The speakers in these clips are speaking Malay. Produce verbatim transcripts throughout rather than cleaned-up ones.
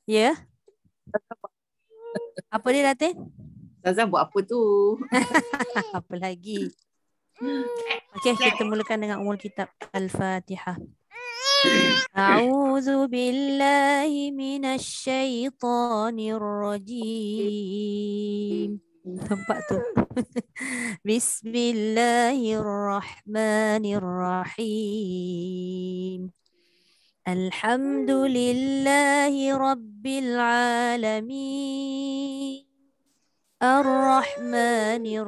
Ya. Apa dia Datin? Ustazah buat apa tu? Apa lagi? Okey, kita mulakan dengan umul kitab Al-Fatihah. A'udzu billahi minasy syaithanir rajim. Tempat tu. Bismillahirrahmanirrahim. Alhamdulillahi rabbil alamin. Ar-Rahmanir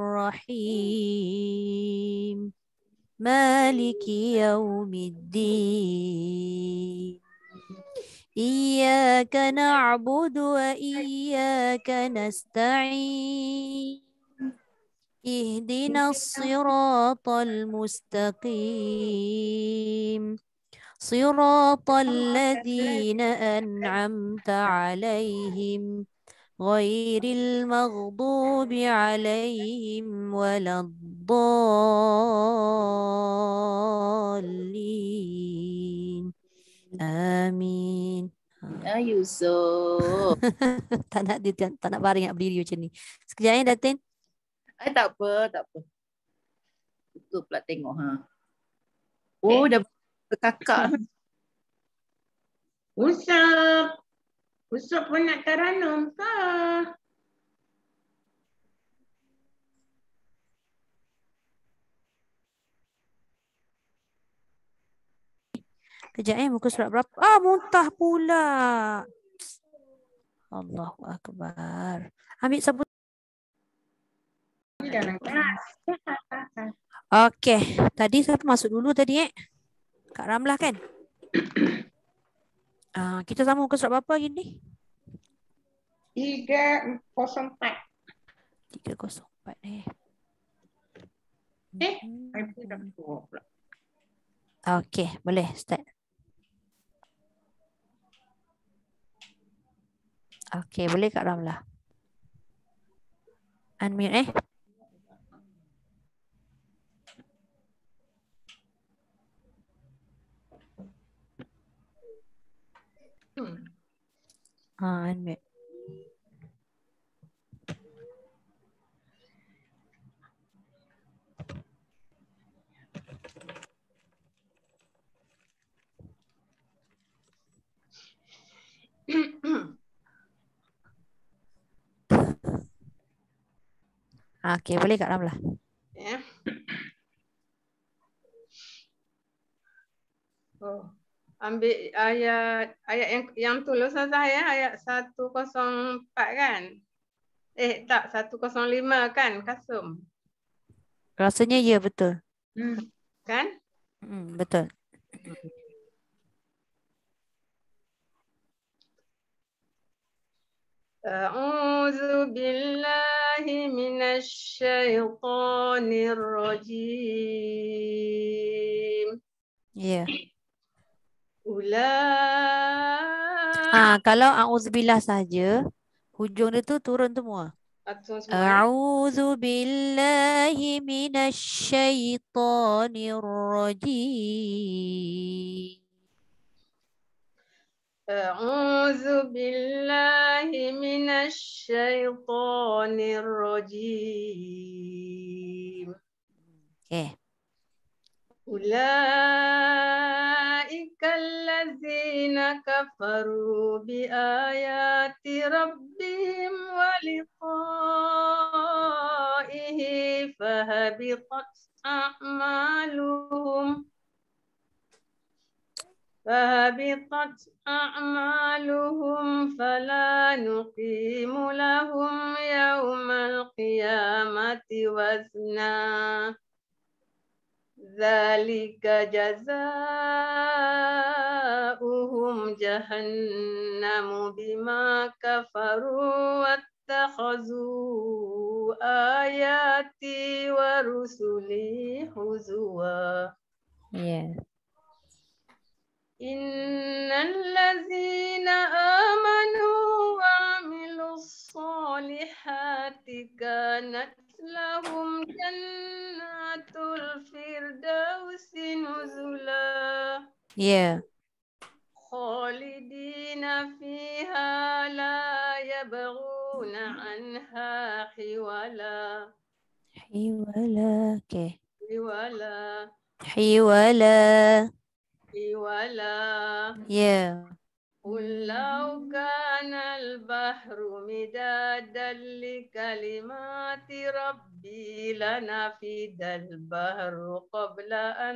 Rahim. Maliki yaumiddin. Iyyaka na'budu wa iyyaka nasta'in. Ihdinas siratal mustaqim. Siratal ladzina an'amta 'alaihim ghairil maghdubi 'alaihim waladdallin. Amin. Ya Yusuf. tak nak dia tak nak baring nak berdiri macam ni. Sekejap ya Datin. Eh tak apa, tak apa. Tutup pula tengok ha. Oh dah berkakak. Usap. Usap pun nak taranum ke? Kejap eh muka surat berapa? Ah muntah pula. Allahu akbar. Ambil sabun. Dalam kelas. Okey, tadi siapa masuk dulu tadi eh? Kak Ramlah kan? Ah, kita sama muka surat berapa lagi ni? tiga kosong empat. tiga kosong empat eh. Eh, aku dah tua pula. Okey, boleh start. Okey, boleh Kak Ramlah. Unmute eh. Hmm. Ah, unmute. Okey, boleh Kak Ramlah. Ya. Oh. Ambil ayat ayat yang yang tulis Ustazah ya, ayat seratus empat kan? Eh tak, seratus lima kan Kasum? Rasanya ya betul. Hmm. Kan? Hmm, betul. A'udzu billahi minasy syaithanir rajim. Ya. Yeah. Ulai. Ah, kalau auzubillah saja, hujung dia tu turun semua. A'udzu billahi minasy syaithanir rajim. A'udzu billahi minasy syaithanir rajim. Okay. Ulaika allazina kafaru bi ayati rabbihim wa liqa'ihi fahabitat a'maluhum fahabitat a'maluhum fala nuqimu lahum yawmal qiyamati wazna. Dzalika jazaa'uhum jahannamu bima kafaru wattakhazu ayati wa rusuli huzwa. Yeah. Innal ladzina amanu wa 'amilus solihati kanat lahum jannatul firdausi nuzula. Yeah. Khalidina fiha يبغون عنها حولا حولا. Okay. حولا حولا. حولا Yeah. قل لو كان البحر مدادا لكلمات ربي لنفد البحر قبل أن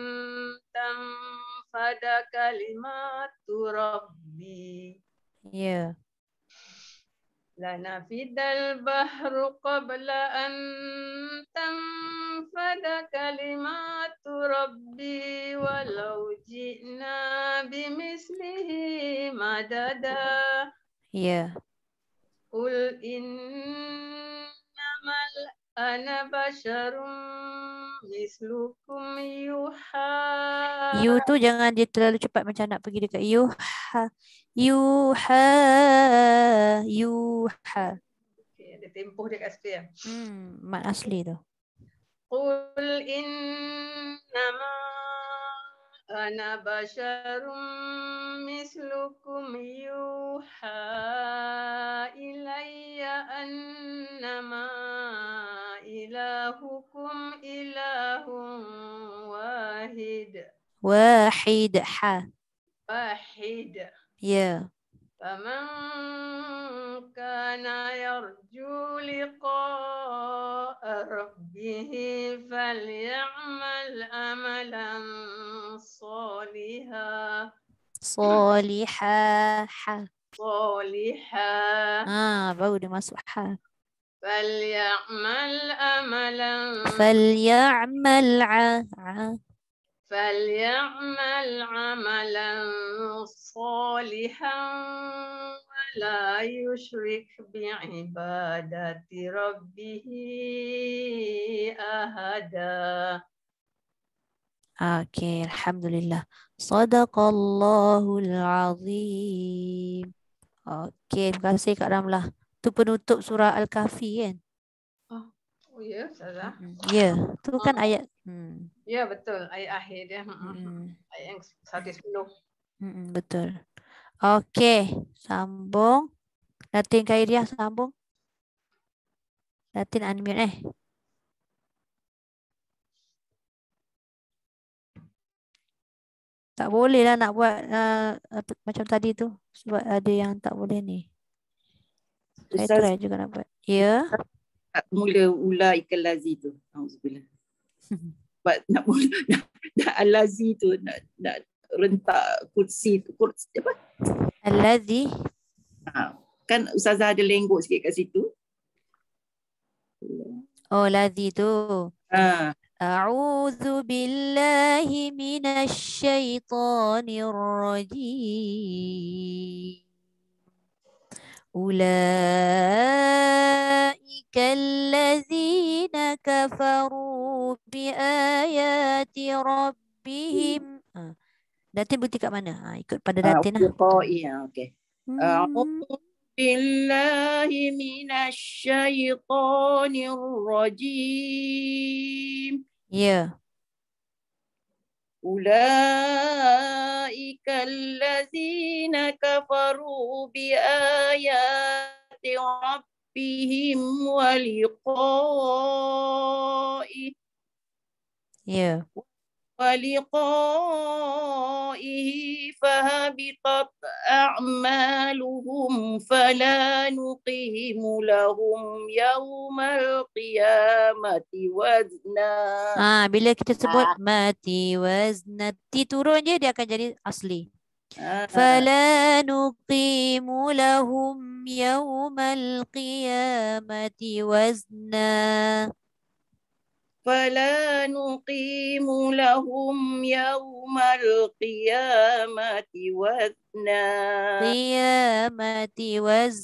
تنفد كلمات ربي Yeah. لنفد البحر قبل أن تنفد كلمات ربي ولو جئنا بمثله مددا Yeah. قل إنما أنا بشر مثلكم يوحى You tu jangan dia terlalu cepat macam nak pergi dekat yuha. Yuha. Yuha. Okay, ada tempoh dia kat situ ya. Hmm, mat asli tu. قل إنما أنا بشر مثلكم يوحى إلي أنما إلهكم إله واحد Wahid. Ha. واحد Yeah. فمن كان يرجو لقاء ربه فليعمل عملا صالحا Salihah. Ha. صالحا Ah, baru dia masuk ha. فليعمل عملا فليعمل ع. ع. فليعمل عملا صالحا ولا يشرك بعبادة ربه أحدا. Okay, Alhamdulillah. Sadaqallahul azim. Okay, terima kasih Kak Ramlah. Tu penutup surah Al-Kahfi kan? Oh ya, Ustazah. Mm-mm. Ya, tu kan ayat. Hmm. Ya, betul. Ayat akhir dia. Mm-mm. Ayat yang seratus sepuluh. Mm-mm, betul. Okay, sambung. Datin Khairiah sambung. Datin unmute eh. Tak boleh lah nak buat uh, apa, macam tadi tu. Sebab ada yang tak boleh ni. Saya Ustaz, try juga nak buat. Ya. tak mula ula ikan lazi tu. Alhamdulillah. Sebab nak mula nak, nak al-lazi tu nak nak rentak kursi tu kursi apa? Alladhi. Ha, kan Ustazah ada lenggok sikit kat situ. Oh, ladhi tu. Ha, A'udzu billahi minasy syaithanir rajim. Ulaika allazina kafaru biayati rabbihim. Ha. Datin bukti kat mana? Ha, ikut pada Datin lah. Wiqa'i, ha, okey. Hmm. A'udzu billahi minasy syaithanir rajim. Ya. Ulaika allazina kafaru biayati rabbihim wa liqa'i Ya. wa liqa'ihi fahabitat a'maluhum fala nuqimu lahum yawmal qiyamati wazna. Ah, bila kita sebut mati waznati turun je dia akan jadi asli. Fala nuqimu lahum yawmal qiyamati wazna. فلا نقيم لهم يوم القيامة وزنا. Qiyamati waz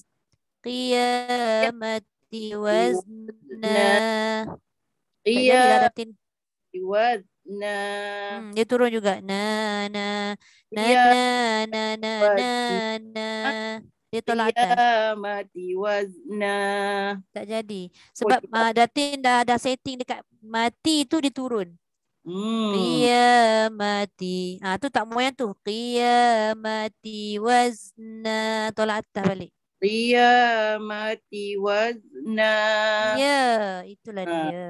qiyamati wazna. Tak jadilah Datin. وزنا. Hmm, dia turun juga. Na na na Ya. na na na na na. Dia tolak atas. Qiyamati wazna. Tak jadi. Sebab uh, Datin dah dah setting dekat mati tu dia turun. Hmm. Qiyamati. Ah tu tak moyang tu. Qiyamati wazna. Tolak atas balik. qiyamati wazna. Ya, itulah Ha. dia.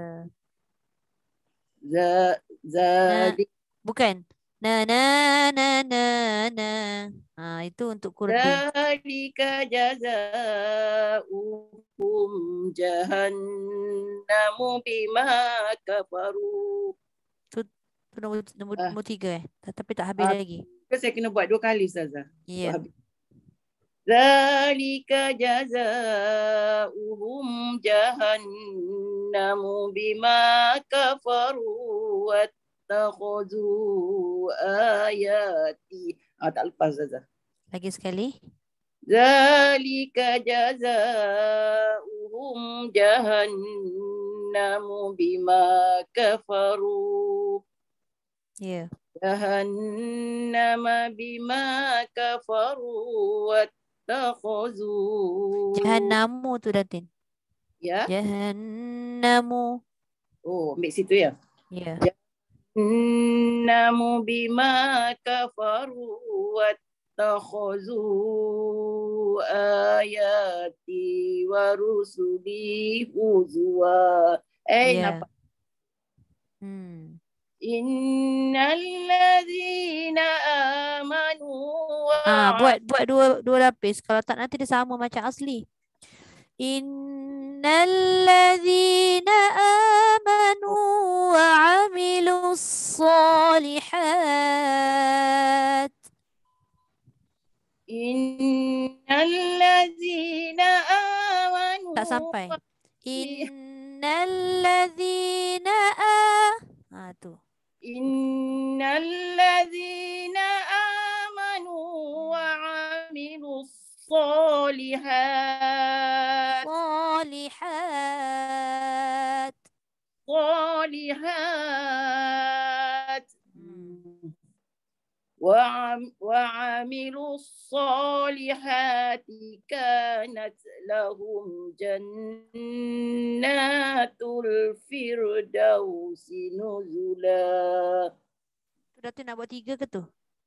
Za, Nah, zalik, bukan. Na na na na na. Ah, itu untuk kurdi. zalika jazaa'uhum jahannamu bima kafaru. Tu, tu nombor, nombor, Ah. nombor tiga eh. Tapi tak habis Ah. lagi. Saya kena buat dua kali Ustazah. Ya. Habis. Zalika jazaa'uhum jahannamu bima kafaru wattakhadhu ayati. Ah, tak lepas Ustazah. Lagi sekali. Zalika jazaa'uhum jahannamu bima kafaru. Ya. Jahannama bima kafaru wattakhadhu. Jahannamu tu Datin. Ya. Jahannamu. Oh, ambil situ ya. Ya. Jahannamu bima kafaru wattakhadhu ayati wa rusuli huzwa. Eh, Ya. nampak. Hmm. Innal ladzina amanu wa Ah, buat buat dua dua lapis. Kalau tak nanti dia sama macam asli. Innal ladzina amanu wa amilus solihat. Innal ladzina amanu. Tak sampai. Innal ladzina a. Ah tu. Innal ladzina amanu wa amilus solihat. Solihat. Solihat. Hmm. وعملوا الصالحات كانت لهم جنات الفردوس نزلا. Sudah tu nak buat tiga ke tu?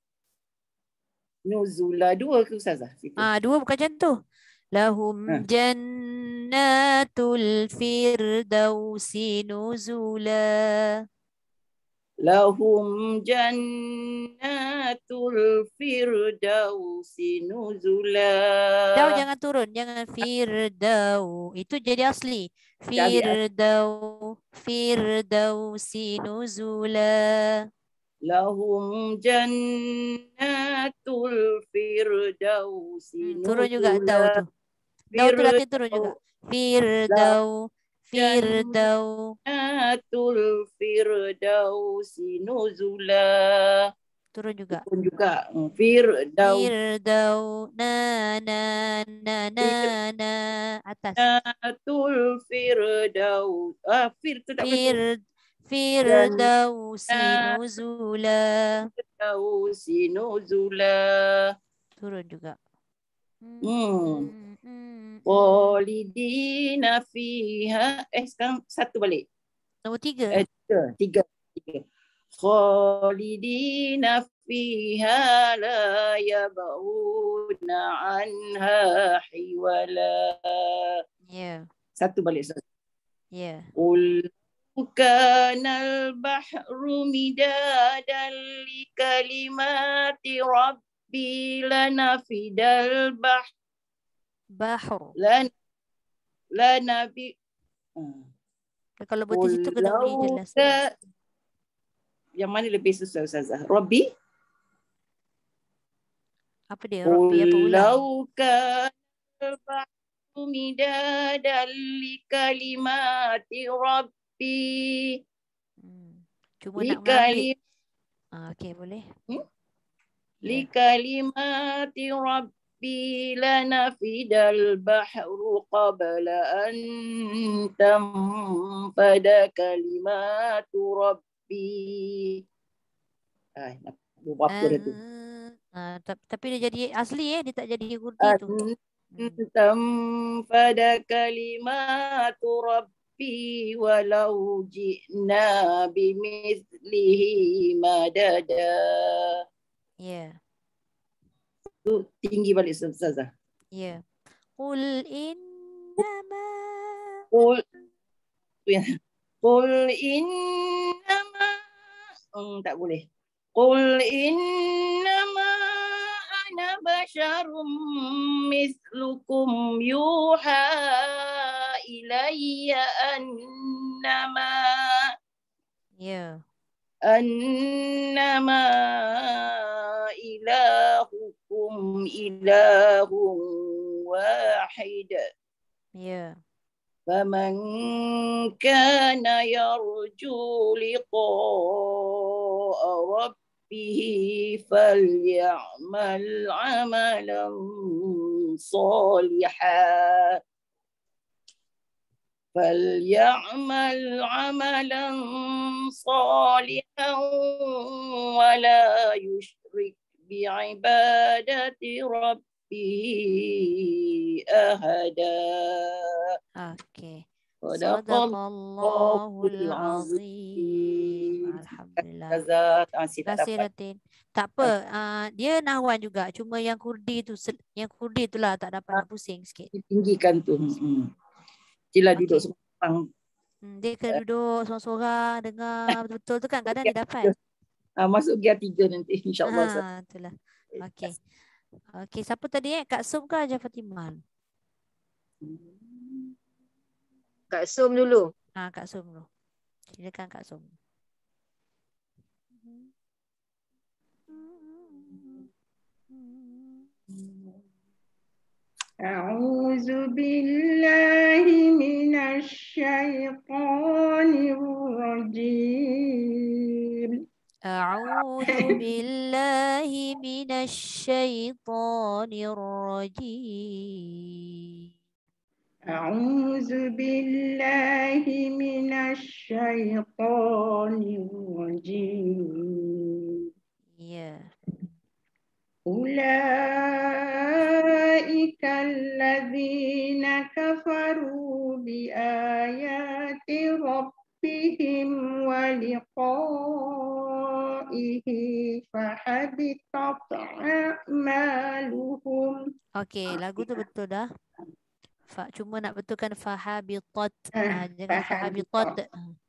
Nuzula dua ke Ustazah? Situ. Ah, dua bukan macam tu. Lahum Ha. jannatul firdausi nuzula. Lahum jannatul firdausi nuzula. Dau jangan turun, jangan firdau. Itu jadi asli. Firdau, firdausi nuzula. Lahum jannatul firdausi Hmm, turun juga nuzula. dau tu. Dau tu Datin turun juga. Firdau, firdau. Jannatul firdausi nuzula. Turun juga. Turun juga. Firdaus. Firdau, na na na na na. Atas. Jannatul firdaus. Ah, fir tu tak betul. Fir, firdausi nuzula. Firdausi nuzula. Turun juga. Hmm. Khalidina fiha. Eh, sekarang satu balik. Nombor tiga. Eh, tiga. Tiga. tiga. Khalidina fiha la yabghuna anha hiwala. Ya. Satu balik. Ya. Qul kanal bahru midadan li kalimati rabbi lanafidal bahr. Bahr. Lan lanabi. Kalau betul situ kena beri jelas. Yang mana lebih susah Ustazah? Rabbi? Apa dia? Rabbi apa ulang? Lau kanal bahru midadan li kalimati rabbi. Hmm. Cuma nak mengambil. Ah, okey, boleh. Hmm? Yeah. Li kalimati rabbi lanafidal bahru qabla an tanfada kalimatu rabbi. Ah, nak buat apa dah tu? Ah, tapi dia jadi asli eh, dia tak jadi kurdi tu. Tanfada kalimatu rabbi walau ji'na bimithlihi madada. Ya. Tu tinggi balik Ustazah. Ya. Qul innama. Qul Qul innama hmm, tak boleh. Qul innama ana basyarum mislukum yuha ilayya annama Ya. annama ilahukum ilahun wahid. Ya. فمن كان يرجو لقاء ربه فليعمل عملا صالحا فليعمل عملا صالحا ولا يشرك بعبادة ربه أحدا. Okey. Sadaqallahul Sadaqallahul azim. azim. Alhamdulillah. Terima Terima kasih Datin. Tak apa, uh, dia nahwan juga. Cuma yang kurdi tu, yang kurdi tu lah tak dapat nak pusing sikit. Tinggikan tu. Hmm. Sila Okey. duduk seorang. Hmm, dia kena duduk seorang-seorang, dengar betul-betul tu kan kadang dia dapat. Uh, masuk gear tiga nanti insyaAllah. Ha, itulah. Okey. Okey, siapa tadi eh? Kak Sum ke Haja Fatimah? Kak Sum dulu. Ha, Kak Sum dulu. Silakan Kak Sum. A'udzu billahi minasy syaithanir rajim. A'udzu billahi minasy syaithanir rajim. A'udzu billahi minasy syaithanir rajim. Ya. Ulaika alladzina kafaru bi ayati rabbihim wa liqa'ihi fahabitat a'maluhum. Okey, lagu tu betul dah. Fa, cuma nak betulkan fahabitat. Eh, Ha, jangan fahabitat.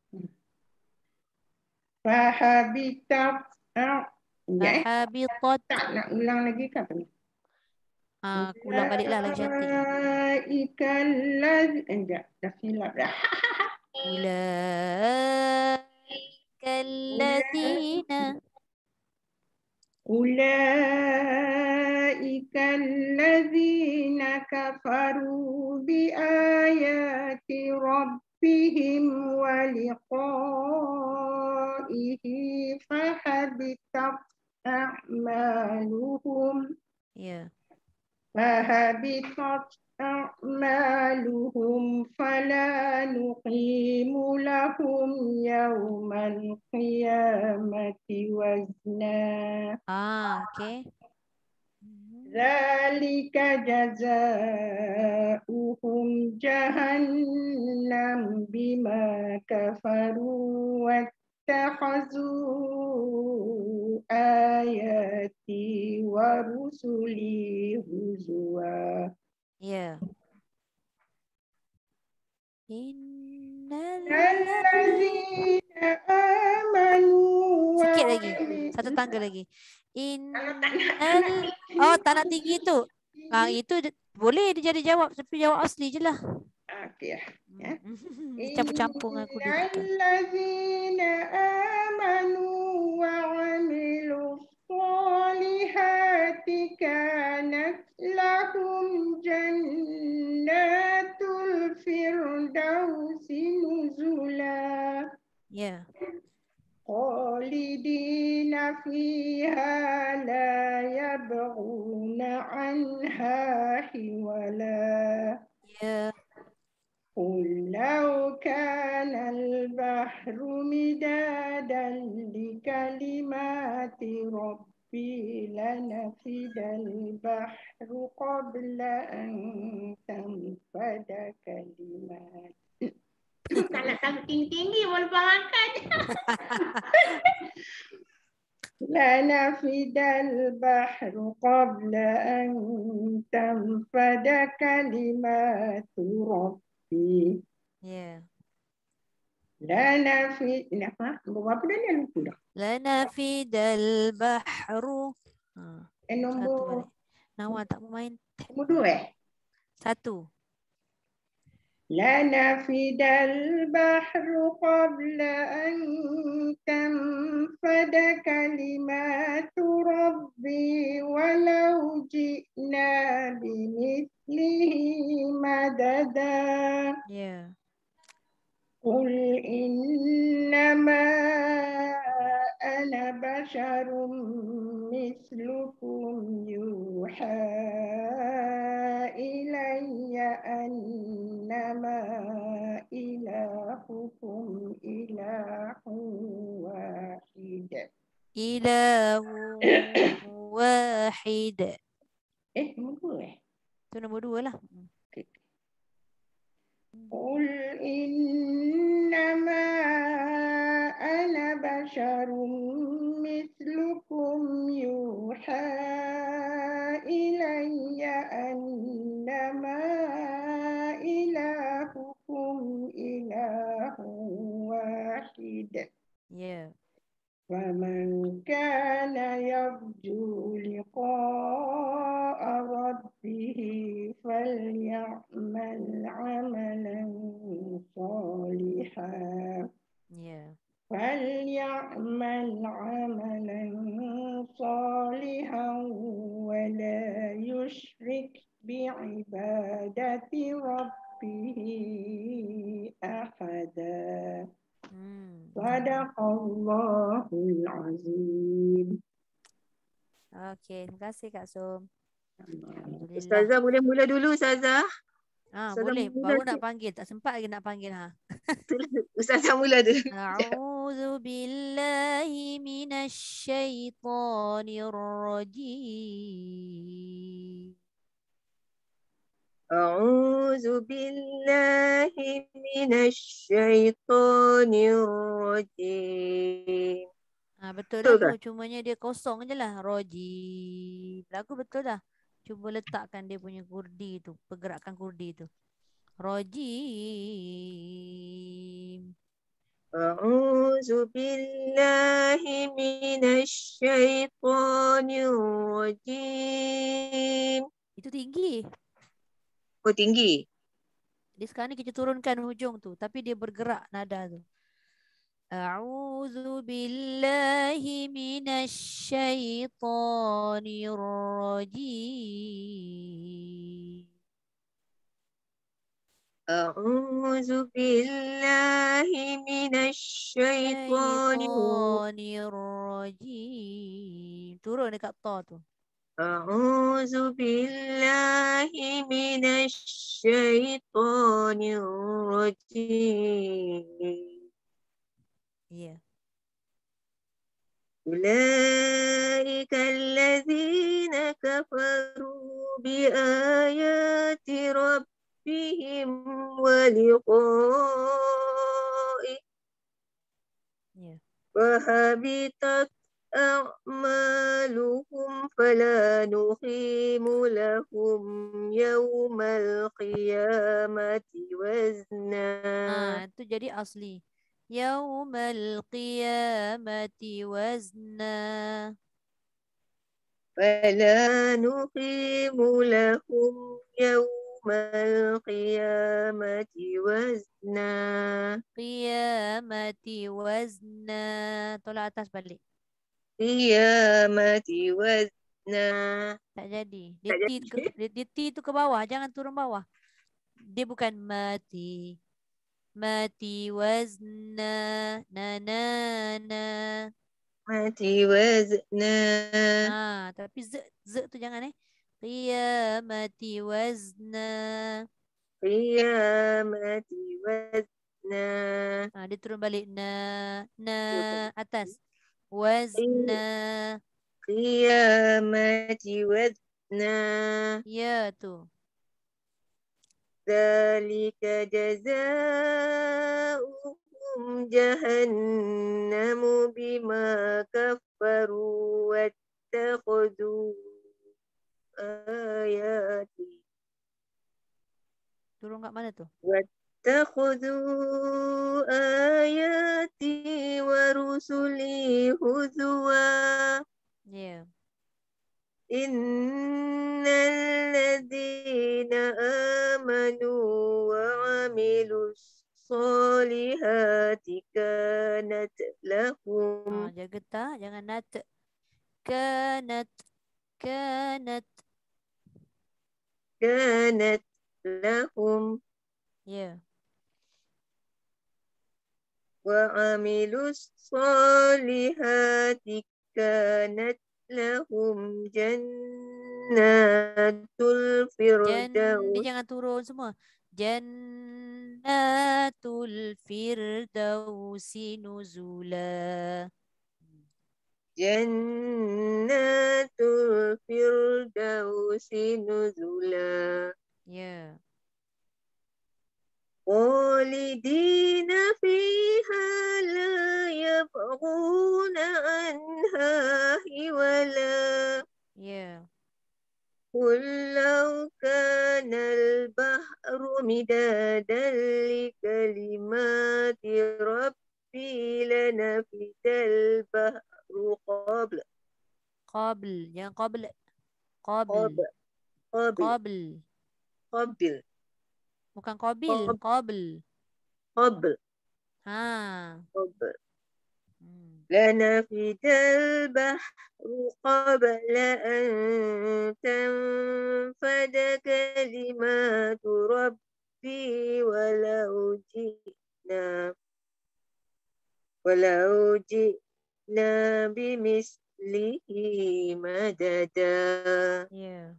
Fahabitat a'maluhum. Ya, Fahabitat. tak nak ulang lagi ke apa ni? Ha, ulang baliklah lagi cantik. Ulaikallaz enggak, dah silap dah. Ulaikalladzina. Ulaikalladzina kafaru bi ayati rabbihim wa liqa'ihi fahabitat a'maluhum. Ya. فهبطت أعمالهم فلا نقيم لهم يوم القيامة وزنا. Ah, okay. ذلك جزاؤهم جهنم بما كفروا اتخذوا آياتي ورسلي هزوا. Yeah. Innal الذين آمنوا Sikit lagi. وعملوا Satu tangga lagi. Innal Oh, tak nak tinggi tu. Ah, itu boleh dia jadi jawab tapi jawab asli je lah. Okey ya. Campur-campur dengan kuda kita. Allazina amanu wa amilu sholihati kanat lahum jannatul firdausi nuzula. Ya. Khalidina fiha la yabghuna anha hiwala. Ya. قل لو كان البحر مدادا لكلمات ربي لنفد البحر قبل أن تنفد كلمات. Kalau tahu tinggi-tinggi boleh faham kan? لنفد البحر قبل أن تنفد كلمات ربي. Ya. لنفد apa? Berapa dah ni lupa dah. Lanafidal bahru. Ha, Eh satu nombor balik. Nawar tak mau main. nombor dua eh. Satu. لنفد البحر قبل أن تنفد كلمات ربي ولو جئنا بمثله مددا. Ya. قل إنما أنا بشر مثلكم يوحى إلي أنما إلهكم إله واحد. Ilahu wahid. Eh, nombor dua eh? Itu nombor dua lah. قل إنما أنا بشر مثلكم يوحى إلي أنما إلهكم إله واحد. Ya. فمن كان يرجو لقاء ربه فليعمل عملا صالحا. Ya. فليعمل عملا صالحا ولا يشرك بعبادة ربه أحدا. Hmm. Sadaqallahul azim. Okey, terima kasih Kak Som. Alhamdulillah. Ustazah boleh mula dulu Ustazah. Ah, Ustazah boleh. mula Baru dulu. nak panggil. Tak sempat lagi nak panggil ha. Ustazah mula dulu. A'udzu billahi minasy syaithanir rajim. A'udzu billahi minasy syaithanir rajim. Ha, betul Betul dah tak? tu. Cumanya dia kosong je lah. Rajim. Lagu betul dah. Cuba letakkan dia punya kurdi tu. Pergerakan kurdi tu. Rajim. A'udzu billahi minasy syaithanir rajim. Itu tinggi. Oh tinggi. Dia sekarang ni kita turunkan hujung tu. Tapi dia bergerak nada tu. A'udzu billahi minasy syaithanir rajim. A'udzu billahi minasy syaithanir Syaitanir rajim. Turun dekat ta tu. A'udzu billahi minasy syaithanir rajim. Ya. Ulaika allazina kafaru bi ayati rabbihim wa liqa'i Ya. fahabitat a'maluhum fala nuqimu lahum yawmal qiyamati wazna. Ah, itu jadi asli. Yaumal qiyamati wazna. فلا نقيم لهم يوم القيامة وزنا. Qiyamati wazna. Tolak atas balik. قيامة وزنا. Tak jadi. Tak Dia T ke, dia, dia T tu ke bawah. Jangan turun bawah. Dia bukan mati. Mati wazna. Na na na. Mati wazna. Ah, tapi z z tu jangan eh. Qiyamati wazna. Qiyamati wazna. Ah, dia turun balik na na atas. Wazna. Qiyamati wazna. Ya tu. Dzalika jazaohum جهنم بما كفروا واتخذوا آياتي Turun kat mana tu? واتخذوا آياتي ورسلي هزوا Yeah. إن الذين آمنوا وعملوا الصالحات كانت لهم Ah, jaga tak, jangan nat. Kanat, kanat. كانت لهم Yeah. وعملوا الصالحات كانت لهم جنات Jan, الفردوس dia jangan turun semua. Jannatul Firdausi nuzula. جنات الفردوس نزلا Yeah. خالدين فيها لا يبغون عنها حولا Yeah. قل لو كان البحر مدادا لكلمات ربي لنفد البحر قبل Qabl, jangan qabl. Qabl. قبل قبل Qabl. قبل Bukan qabil, Qab- qabl. قبل Ha. قبل Hmm. لنفد البحر قبل أن تنفد كلمات ربي ولو جئنا ولو جئنا بمثله مددا Yeah.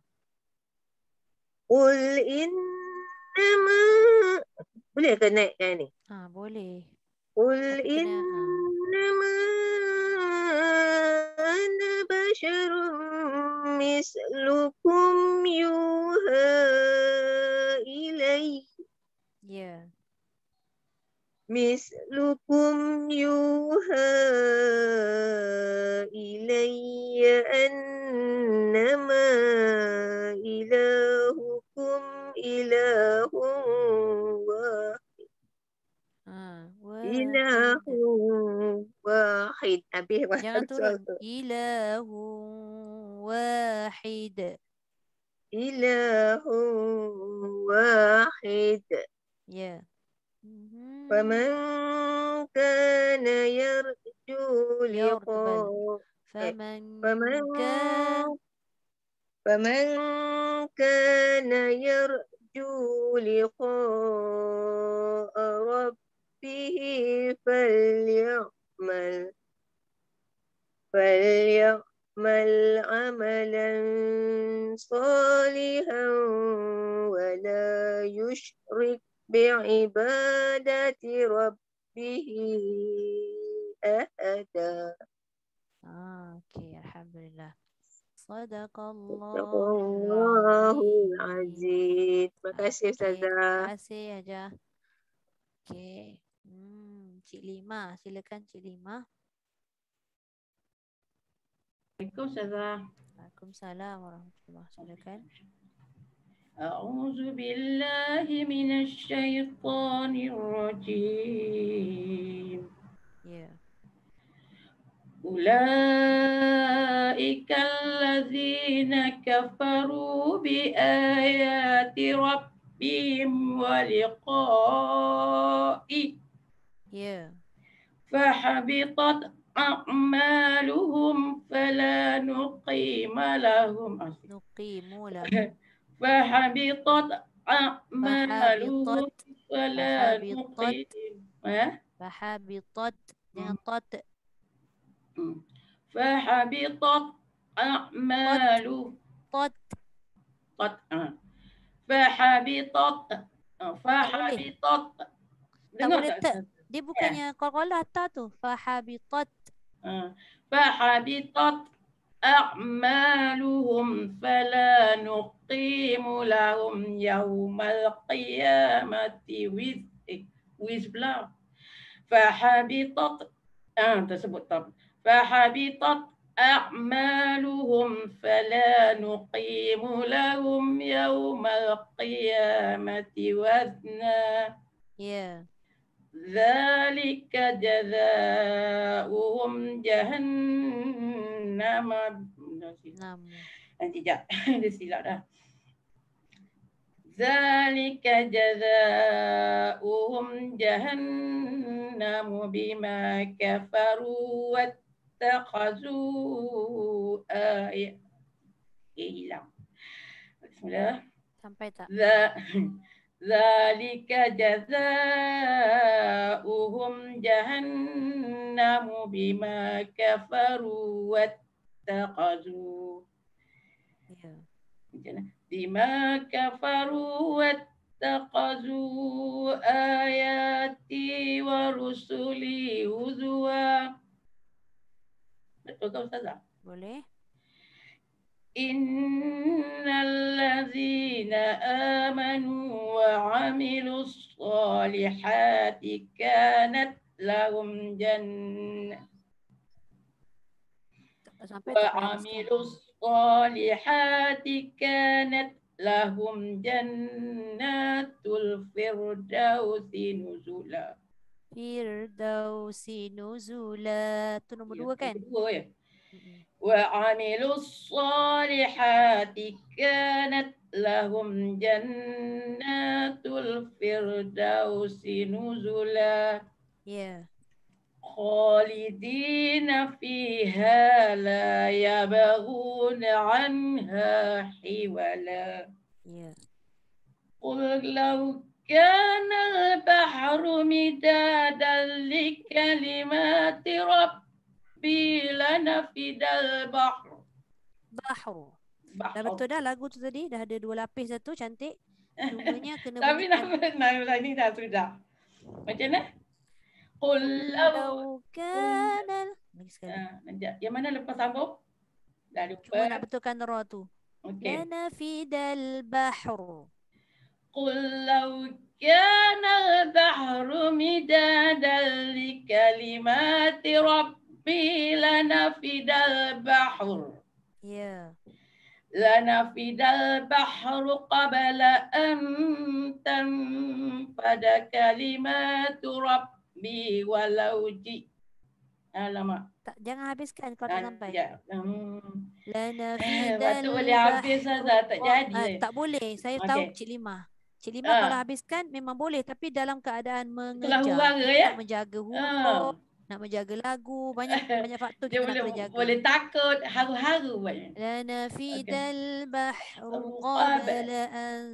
قل إنما boleh ke naikkan ni? Ha, boleh. قل Tapi kena ha. إنما أنا بشر مثلكم يوحى إلي Yeah. مثلكم يوحى إلي أنما إلهكم إله واحد Ha. إله Wahid. واحد habis Jangan turun. satu Ilahu wahid. إله واحد Yeah. Mhm. فمن كان يرجو Ya tebal. لقاء Faman فمن kan. فمن كان يرجو لقاء ربه فليعمل فليعمل عملا صالحا ولا يشرك بعبادة ربه أحدا. Ah, okay. Alhamdulillah. Sadaqallahul Sadaqallahul Aziz. Terima kasih Okay. Terima Ustazah. kasih Aja. Okay. Hmm, Cik Lima. Silakan Cik Lima. Assalamualaikum Ustazah. Waalaikumsalam warahmatullahi wabarakatuh. Silakan. أعوذ بالله من الشيطان الرجيم. Ya. أولئك الذين كفروا بآيات ربهم ولقائه Ya. فحبطت أعمالهم فلا نقيم لهم Nuqimu lahum. فحبطت أعمالهم Fahabitat. فلا Fahabitat. نقيم ها؟ Fahabitat. Jangan tot. فحبطت أعمالهم Tot. قد آه. فحبطت آه. فحبطت Tak dengar boleh tak tak. Ustaz? Dia bukannya qalqalah ta tu. Fahabitat. آه. فحبطت أعمالهم فلا نقيم لهم يوم القيامة وزن وزن fahabitat ah tersebut tak fahabitat a'maluhum fala nuqimu lahum yaumal qiyamati wazna. Ya. Dzalika jazaohum jahannam. Enam. Nanti jap. Dia silap dah. Dzalika jazaohum jahannam bima kafaru wattakhazu ayat. Eh, hilang. Bismillah. Sampai tak? Dzalika jazaohum jahannam bima kafaru wattaqazu. Ya. Bima kafaru wattaqazu ayati wa rusuli huzwa. Betul ke Ustazah? Boleh. Innal ladzina amanu wa 'amilus solihati kanat lahum jannah Sampai wa tak habis kan? 'amilus solihati kanat lahum jannatul firdausi nuzula. Firdausi nuzula. Tu nombor dua kan? Dua ya. Mm-mm. وعملوا الصالحات كانت لهم جنات الفردوس نزلا Ya. خالدين فيها لا يبغون عنها حولا. Ya. قل لو كان البحر مدادا لكلمات ربي lanafidal bahr. Bahru. Bahr. Dah betul dah lagu tu tadi. Dah ada dua lapis dah tu. Cantik. Cumanya kena Tapi bunyikan. nama nama ni dah sudah. Macam mana? Qul law Lau kana. Lagi sekali. Ah, yang mana lepas sambung? Dah lupa. Cuma nak betulkan ra tu. Okey. Lanafidal bahru. Qul law kana al-bahru midadan li kalimati rabbi lanafidal bahr. Ya. Lanafidal bahru qabla an tanfada kalimatu rabbi walau ji. Alamak. Tak, jangan habiskan kalau tak sampai. Ya. Hmm. Lanafidal Lepas tu boleh habis saja, tak jadi. Ah, tak boleh. Saya Okey. tahu Cik Limah. Cik Limah Ah. kalau habiskan memang boleh, tapi dalam keadaan Itulah mengejar. hurara, Kita ya? nak menjaga Ah. huruf, nak menjaga lagu, banyak banyak faktor Dia kita nak boleh kena jaga. boleh takut haru-haru banyak. Lanafidal bahru Qabla. qabla an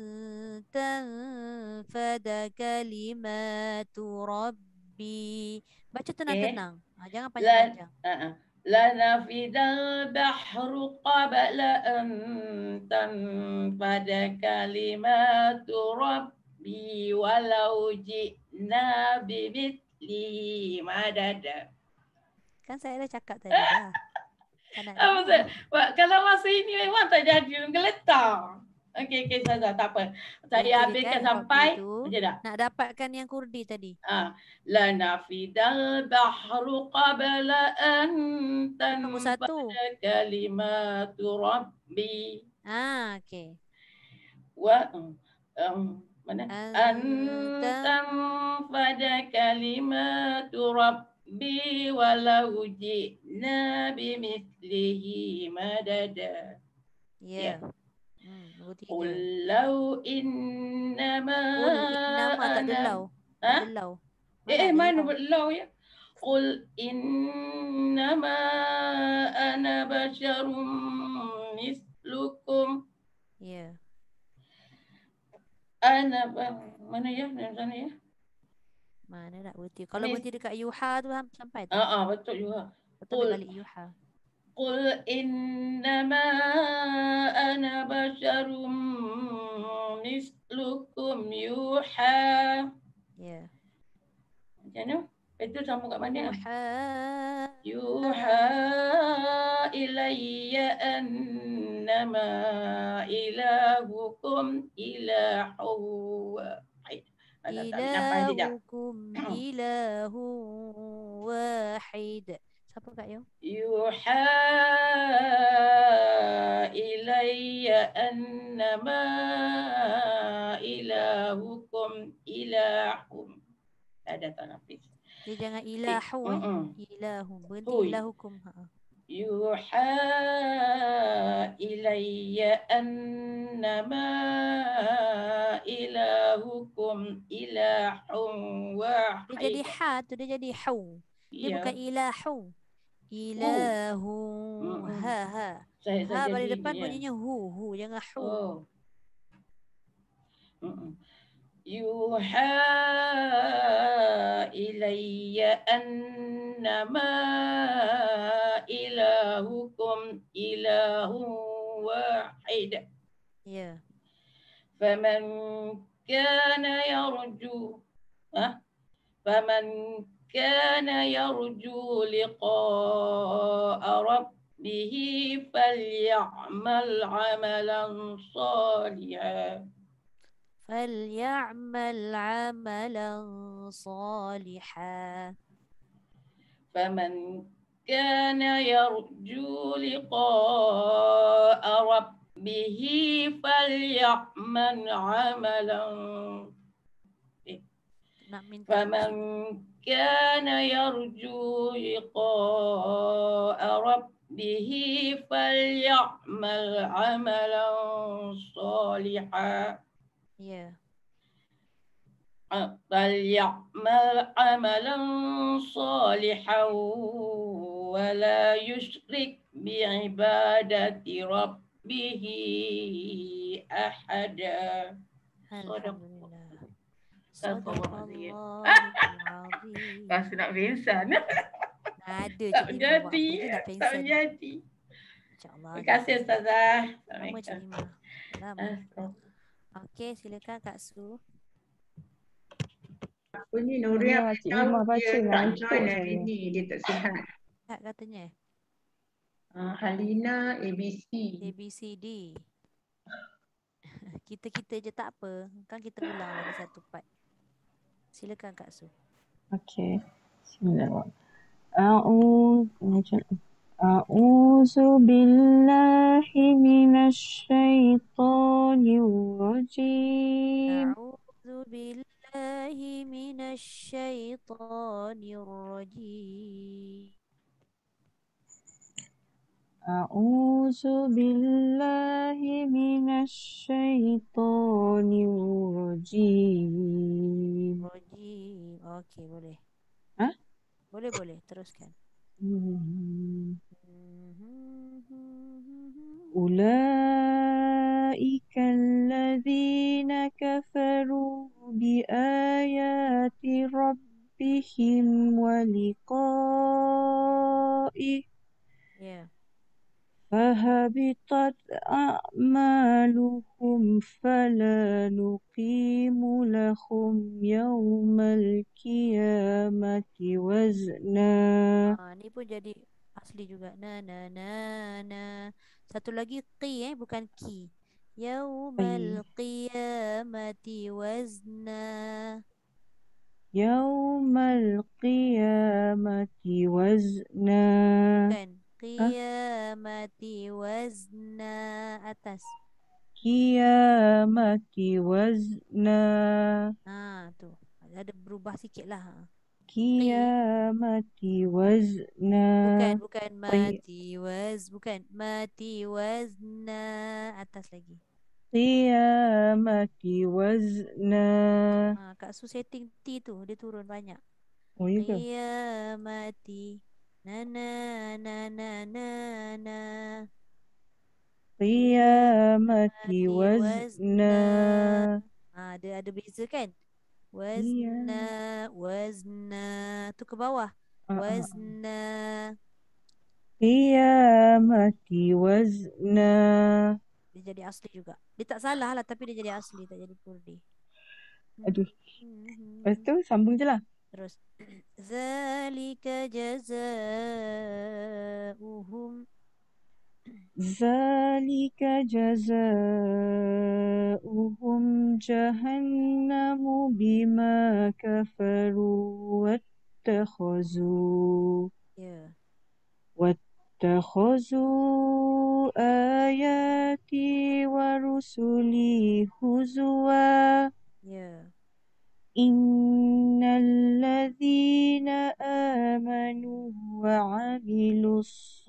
tanfada kalimatu rabbi. Baca tenang-tenang. Ah, jangan panjang-panjang. Uh-uh. Lanafidal bahru qabla an tanfada kalimatu rabbi walau ji'na bimithli madada. Kan saya dah cakap tadi dah. Kan nak Apa dengar. tu? Kalau masa ini memang tak jadi geletar. Okey, okey Saza, tak apa. Saya Jadi habiskan kan, sampai waktu tu, macam dah. nak dapatkan yang kurdi tadi. Ah, la nafidal bahru qabla an Nombor satu. tanfada kalimatu rabbi Ah, okey. wa um, mana An an tan- tanfada kalimatu rabbi walau ji'na bimithlihi madada. Ya. Hmm, nombor tiga. Qul law innama Oh, nama tak ada ana- lau. Tak Ha? ada lau. Eh, eh ada mana lau? law ya? Qul innama ana basyarum mislukum. Ya. Ana ba- mana ya? Yang sana ya? Mana nak berhenti? Kalau Mis- berhenti dekat yuha tu ham- sampai tak? Ah, ah betul juga. Betul Qul balik yuha. Qul innama ana basyarum mislukum yuha. Ya. Macam mana? Itu sambung kat mana? Yuha. Yuha ilayya annama ilahukum ilahu wahid. Kalau tak boleh nafas sekejap. ilahukum ilahun wahid. Siapa Kak Yo? Yuha ilayya annama ilahukum ilahum. Ada tak nafis? Dia jangan ilahu eh. Mm-mm. Ilahum. Berhenti Hui. ilahukum. Ha. Yuha ilayya annama ilahukum ilahum wahid. Dia jadi ha tu, dia jadi hu. Dia Ya. bukan ilahu. Ilahu. Mm-mm. Ha ha. Saya, Ha saya balik jadi depan ni, ya. bunyinya hu hu, jangan hu. Oh. Mm-mm. Yuha ilayya annama ilahukum ilahun wahid. Ya. Faman kana yarju ha? Faman kana yarju liqa'a rabbih falyamal 'amalan salihan. فليعمل عملا صالحا. فمن كان يرجو لقاء ربه فليعمل عملا Nak minta فمن كان يرجو لقاء ربه فليعمل عملا صالحا. Ya. فليعمل عملا صالحا ولا يشرك بعبادة ربه أحدا. Alhamdulillah. Sadaqallahul Sadaqallahul Rasa nak pingsan. Ada Tak Cik Lima buat menjadi. apa je nak Tak pengsan. menjadi. InsyaAllah. Terima kasih Ustazah. Sama Cik Lima. Salam. Okey, silakan Kak Su. Apa ni Nuria Cik tahu Lima baca dia tak ngantuk join hari saya. ni. Dia tak sihat. Kak katanya. Uh, Halina A B C. A B C D. Kita-kita je tak apa. Kan kita ulang lagi satu part. Silakan Kak Su. Okey. Bismillahirrahmanirrahim. A'udzu A'udzu billahi minasy syaithanir rajim. A'udzu billahi minasy syaithanir rajim. A'udzu billahi minasy syaithanir rajim. Rajim. Okey, boleh. Hah? Boleh, boleh. Teruskan. Hmm. Ulaika alladzina kafaru bi ayati rabbihim wa liqa'ih Ya. fahabitat a'maluhum fala nuqimu lahum yawmal qiyamati wazna. Ha, ni pun jadi asli juga. Na na na na. Satu lagi qi eh, bukan ki. Yaumal qiyamati wazna. Yawmal qiyamati wazna. Bukan. Qiyamati wazna. Atas. Qiyamati wazna. Ha, tu. Ada berubah sikit lah. Ha. Qiyamati wazna. Bukan, bukan. Mati waz. Bukan. Mati wazna. Atas lagi. Qiyamati wazna. Ha, Kak Su setting T tu. Dia turun banyak. Oh, ya ke? Qiyamati. Na na na na na na. Qiyamati wazna. Ha, ada ada beza kan? Wazna, wazna. Tu ke bawah. Wazna. Qiyamati wazna. Dia jadi asli juga. Dia tak salah lah tapi dia jadi asli, tak jadi purdi. Aduh. Lepas tu sambung je lah. Terus. Zalika jazauhum. ذلك جزاؤهم جهنم بما كفروا واتخذوا Ya. واتخذوا آياتي ورسلي هزوا Ya. إن الذين آمنوا وعملوا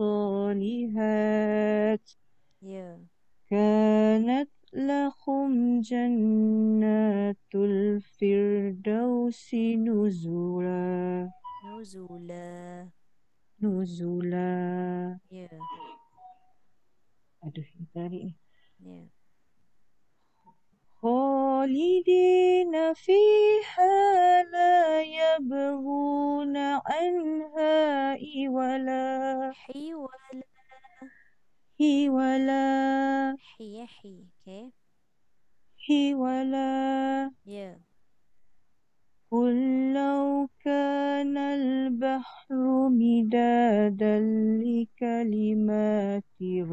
الصالحات Ya. كانت لهم جنات الفردوس نزلا Nuzula. نزلا Ya. Aduh, ini tarik ni. Ya. خالدين فيها لا يبغون عنها ولا Hiwala. حولا Hi ya hi. Okay. حولا Ya. قل لو كان البحر مدادا لكلمات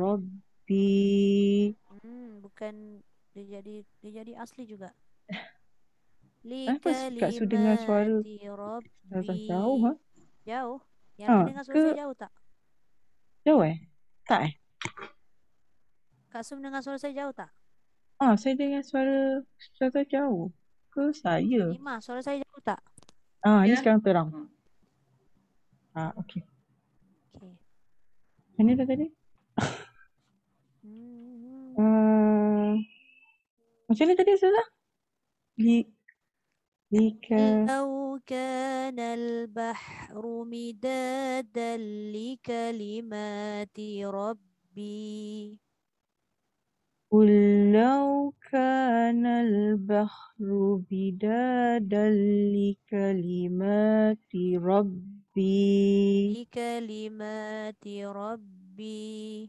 ربي. Hmm, bukan dia jadi dia jadi asli juga. Kenapa Kak Su dengar suara Likalimati agak jauh? Ha? Rabbi. Jauh. Yang Ha, lain dengar suara ke saya jauh tak? jauh eh? Tak eh? Kak Sum dengar suara saya jauh tak? Ah, saya dengar suara suara jauh. Ke saya? Ima, suara saya jauh tak? Ah, ini Ya. sekarang terang. Hmm. Ah, okey. Okay. Mana dah tadi? Hmm. Uh, macam mana tadi Ustazah? Li, lika, لو كان البحر مدادا لكلمات ربي قل لو كان البحر بدادا لكلمات ربي لكلمات ربي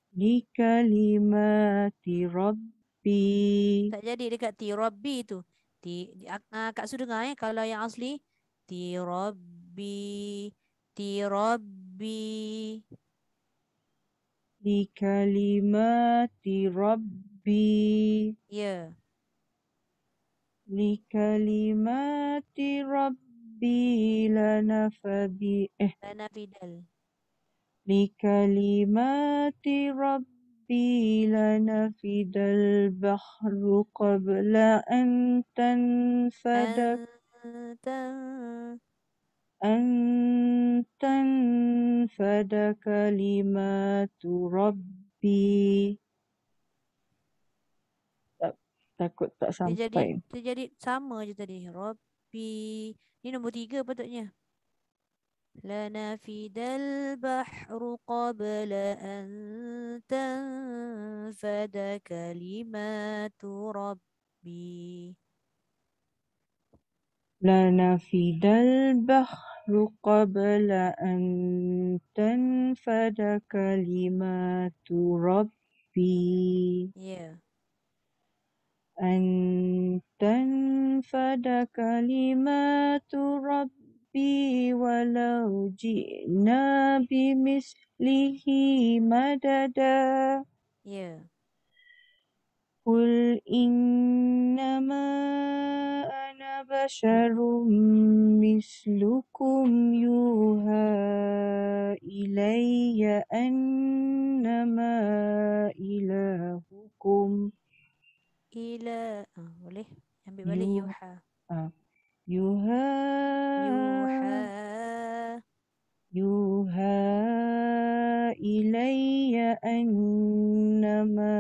لكلمات ربي tak jadi dekat ti Rabbi tu. Ti uh, Kak Su dengar eh kalau yang asli ti Rabbi ti Rabbi. لكلمات ربي Ya. لكلمات ربي لنفذ eh Lana Fidal. لكلمات ربي لنفد البحر قبل أن تنفد Antan أن تنفد كلمات ربي. Tak, takut tak dia jadi sampai. dia jadi sama je tadi. Rabbi. Ni nombor tiga patutnya. لنفد البحر قبل أن تنفد كلمات ربي. لنفد البحر قبل أن تنفد كلمات ربي. Yeah. أن تنفد كلمات ربي ولو جئنا بمثله مددا. Yeah. قل إنما أنا بشر مثلكم يوحى إلي أنما إلهكم Ila ah, boleh ambil balik Yu- yuha. ah, يوحى Yuha. يوحى إلي أنما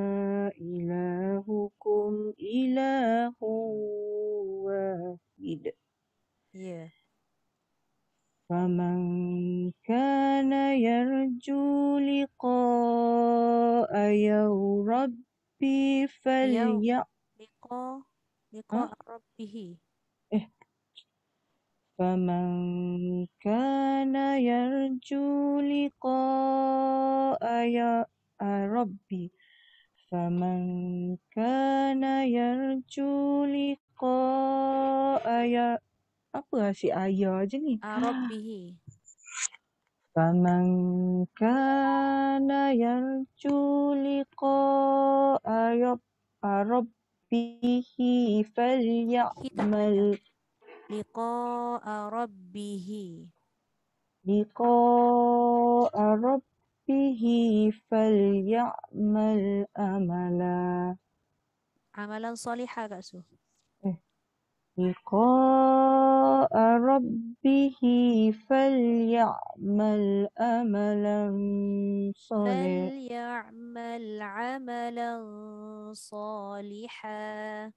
إلهكم إله واحد. Yeah. فمن كان يرجو لقاء يوم ربي فليعمل Liqa liqa rabbih. eh فمن كان يرجو لقاء يا- ربي فمن كان يرجو لقاء يا- apa asyik ayah je ni? Ah, rabbih. فمن كان يرجو لقاء رب- ربه Hi tak فليعمل panjang. Liqa'a rabbihi. لقاء ربه فليعمل أملا Amalan salihah Kak Su. eh, لقاء ربه فليعمل أملا صالحا فليعمل عملا صالحا.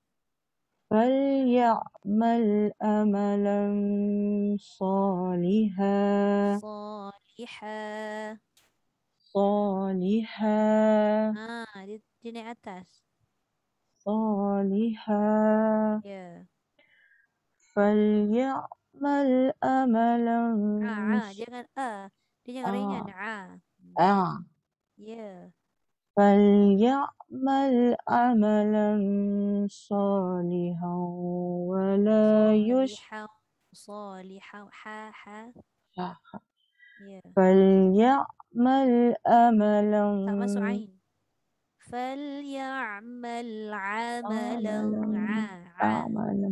فليعمل أملا صالحا Salihah. صالحا Ha, dia, dia naik atas. صالحا Ya. فليعمل أملا A, a, jangan a. Dia jangan ringan. آه A. Hmm. آه Ya. فليعمل عملا صالحا ولا يشرك Salihah. Salihah. Ha, ha. Ya. فليعمل أملا Tak masuk ain. فليعمل عملا عملا ع ع عملا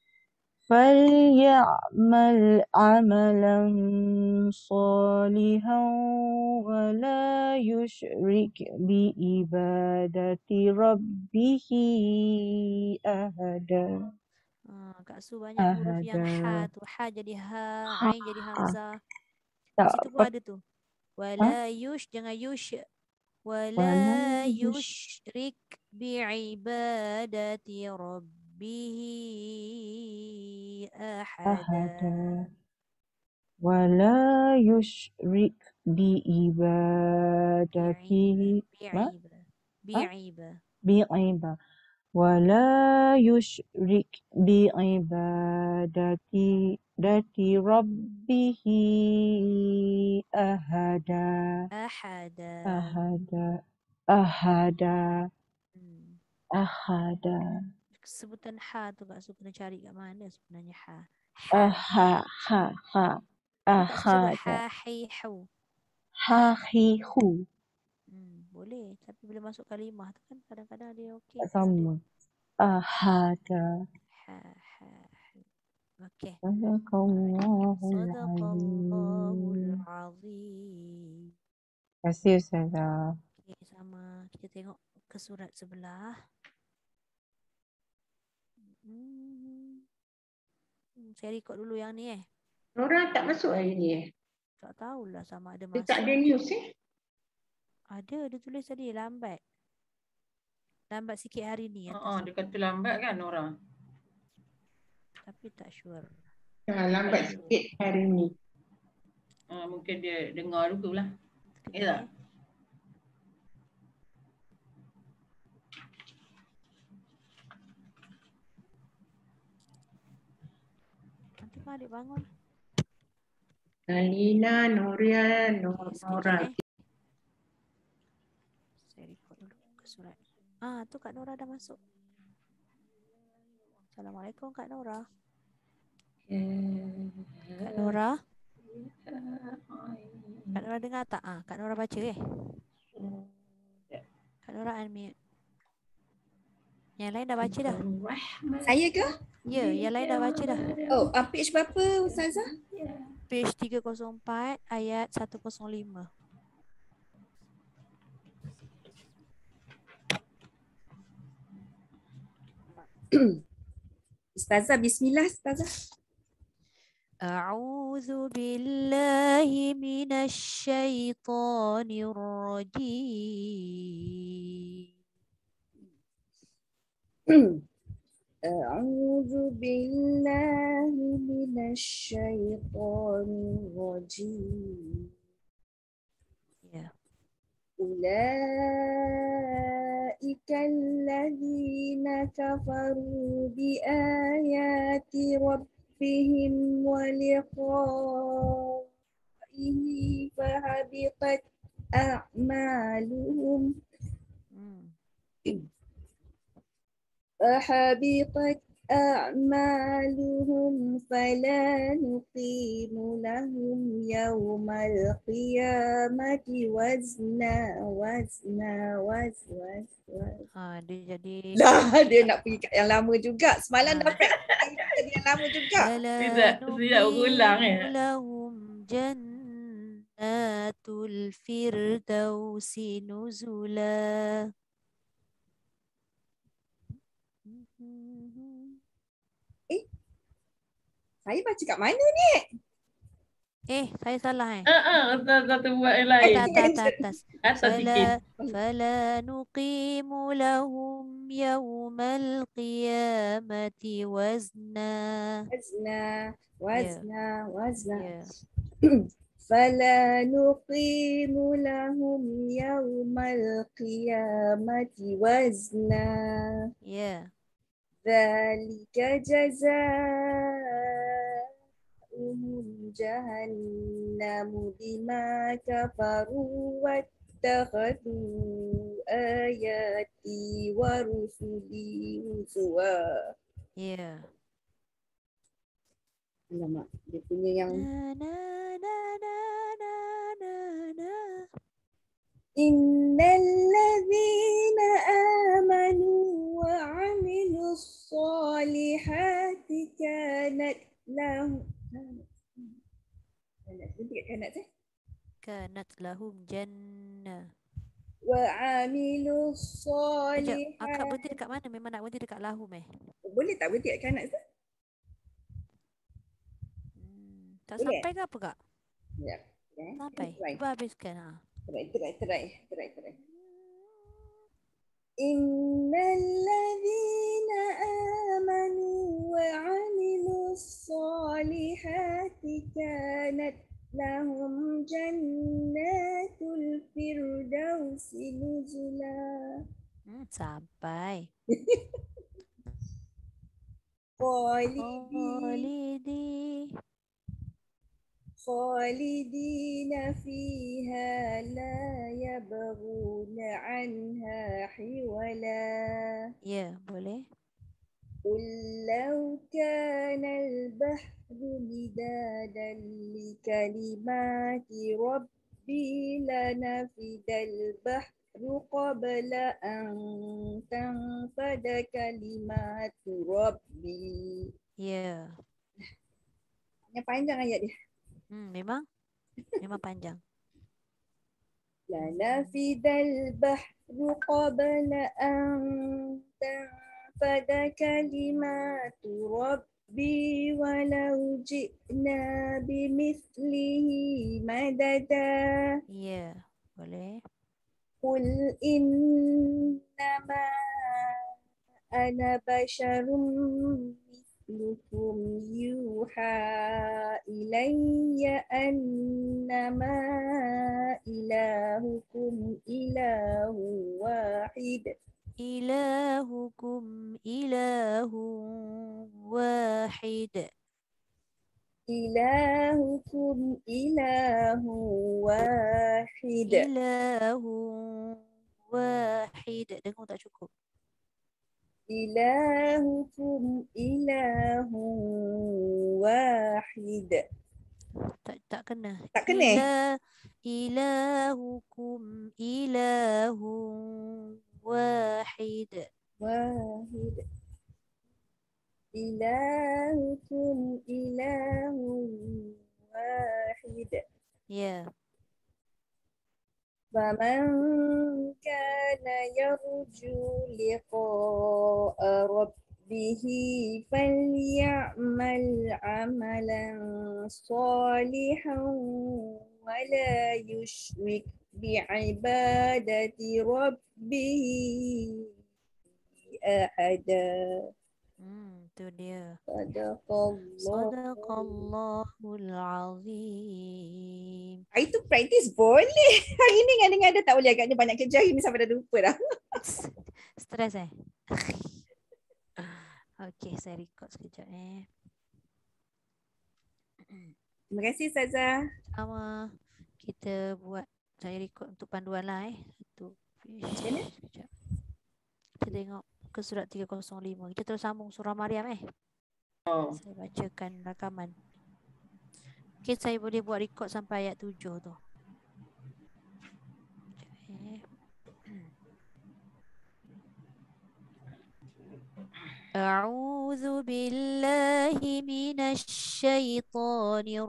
فليعمل عملا صالحا ولا يشرك بعبادة ربه أحدا ha, Kak Su banyak huruf yang ha أحدا tu. Ha jadi ha, ha, ain jadi ha. hamzah. Di Tak situ pun apa ada tu. ha? Wala yush, jangan yush. ولا Wala يشرك yushrik bi'ibadati rabbihi ahada. أحدا ولا يشرك بعبادته ما؟ Bi'iba. ها؟ Bi'iba. بعبادة ولا يشرك بعبادة ربه أحدا Ahada. أحدا أحدا Hmm. أحدا Sebutan ha tu Kak Su kena cari kat mana sebenarnya ha. Ha. أحا ها ها Tapi Kak Su sebut أحدا ha hi hu. حاخي خو Hmm, boleh. Tapi bila masuk kalimah tu kan kadang-kadang dia okey. Kadang dia sama أحدا ha ha. ha. Okey. صدق Alright. الله Sadaqallahul العظيم. azim. Terima kasih Ustazah. Okey, sama. Kita tengok ke surat sebelah. Hmm. Hmm, Saya record dulu yang ni eh. Nora tak masuk hari ni eh? Tak tahulah sama ada Dia tak ada masuk. news eh? Ada, dia tulis tadi lambat. Lambat sikit hari ni Oh, atas. dia kata lambat kan Nora? Tapi tak sure. Ha, lambat sikit hari ni. Ha, mungkin dia dengar dulu lah. Sekejap Eh tak? eh. Nanti kan adik bangun. Alina, Noria, Nor- Okey, sekejap Nora. eh. Saya record dulu ke surat. Ah, tu Kak Nora dah masuk. Assalamualaikum Kak Nora. Kak Nora. Kak Nora dengar tak? Ah, Kak Nora baca eh. Kak Nora unmute. Yang lain dah baca dah. Saya ke? Ya, yang lain dah baca dah. Oh, uh, page berapa Ustazah? Page tiga kosong empat ayat seratus lima. Ustazah, bismillah Ustazah. A'udzu billahi minasy syaithanir rajim. أعوذ بالله من الشيطان الرجيم Ya. أولئك الذين كفروا بآيات ربهم ولقائه فحبطت أعمالهم Hmm. فحبطت أعمالهم فلا نقيم لهم يوم القيامة وزنا وزنا وز وز وز. Ha, dia jadi Lah, dia nak pergi kat yang lama juga. Semalam dah ha. praktis tadi yang lama juga. Fala Tidak, tidak berulang ya. nuqimu lahum jannatul firdausi nuzula. Eh, saya baca kat mana ni? Eh, saya salah eh. Ah, ah, atas satu buat yang Atas, lain. atas, atas, atas. Atas sikit. Fala, fala nuqimu lahum yawmal qiyamati wazna. Wazna, wazna, wazna. Ya. فلا نقيم لهم يوم القيامة وزنا Ya. ذلك جزاؤهم جهنم بما كفروا واتخذوا آياتي ورسلي هزوا. Ya. Alamak, dia punya yang Na na na na na na na. إن الذين آمنوا وعملوا الصالحات كانت لهم كانت Kanat lahum jannah. وعملوا Sekejap, akak الصالحات. berhenti dekat mana? Memang nak berhenti dekat lahum eh? Boleh tak berhenti kat kanak tu? Hmm, tak Boleh? sampai ke apa kak? Ya. Ya. Sampai. Try, Cuba habiskan ha. try, try, try, try, try. إن الذين آمنوا وعملوا الصالحات كانت لهم جنات الفردوس نزلا. Hmm, sampai. خالدين Khalidi. خالدين فيها لا يبغون عنها حولا. Ya, boleh. قل لو كان البحر مدادا لكلمات ربي لنفد البحر قبل أن تنفد كلمات ربي. Ya. Yang panjang ayat dia. Hmm, memang memang panjang. لنفد البحر قبل أن تنفد كلمات ربي ولو جئنا بمثله مددا. Ya, boleh. قل إنما أنا بشر مثلكم يوحى إلي أنما إلهكم إله واحد. Ilahukum ilahun wahid. إلهكم إله واحد. Ilahun wahid. Dengar tak cukup. إلهكم إله واحد. Tak tak kena. Tak kena eh? Ila, ilahukum ilahun wahid. واحد. إلهكم إله واحد. Ya. فمن كان يرجو لقاء ربه فليعمل عملا صالحا ولا يشرك بعبادة ربه أحدا. Hmm, tu dia. صدق الله. Sadaqallahul azim. Hari tu praktis boleh. Hari ni ngada-ngada tak boleh. Agaknya banyak kerja hari ni sampai dah lupa dah. Stres eh? Okey, saya record sekejap eh. Terima kasih Ustazah. Sama. Kita buat, saya record untuk panduan lah eh. Satu. Macam mana? Sekejap. Kita tengok. muka surat tiga kosong lima. Kita terus sambung surah Maryam eh. Oh. Saya bacakan rakaman. Mungkin saya boleh buat rekod sampai ayat tujuh tu. Okay. A'udzu billahi minasy syaithanir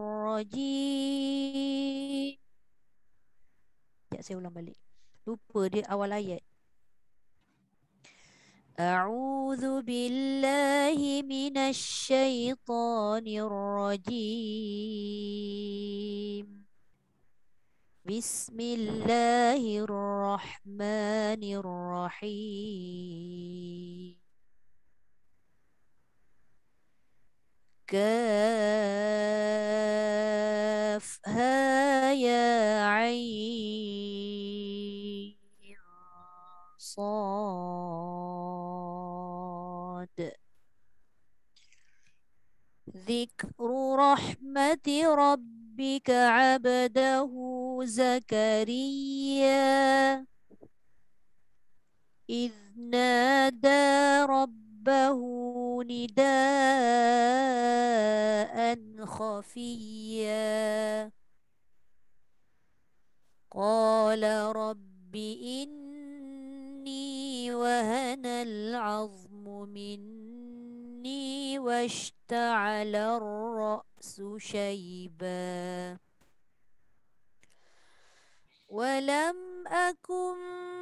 rajim. Ya, saya ulang balik. Lupa dia awal ayat. A'udzu billahi minasy syaithanir rajim. Bismillahirrahmanirrahim. Kafha ya ain sad. Dzikru rahmati rabbika abdahu Zakaria idh nada rabbahu nidaan khafiyya qala rabbi inni wahana al-'azmu minni washta'ala ar-ra'su shayba walam akum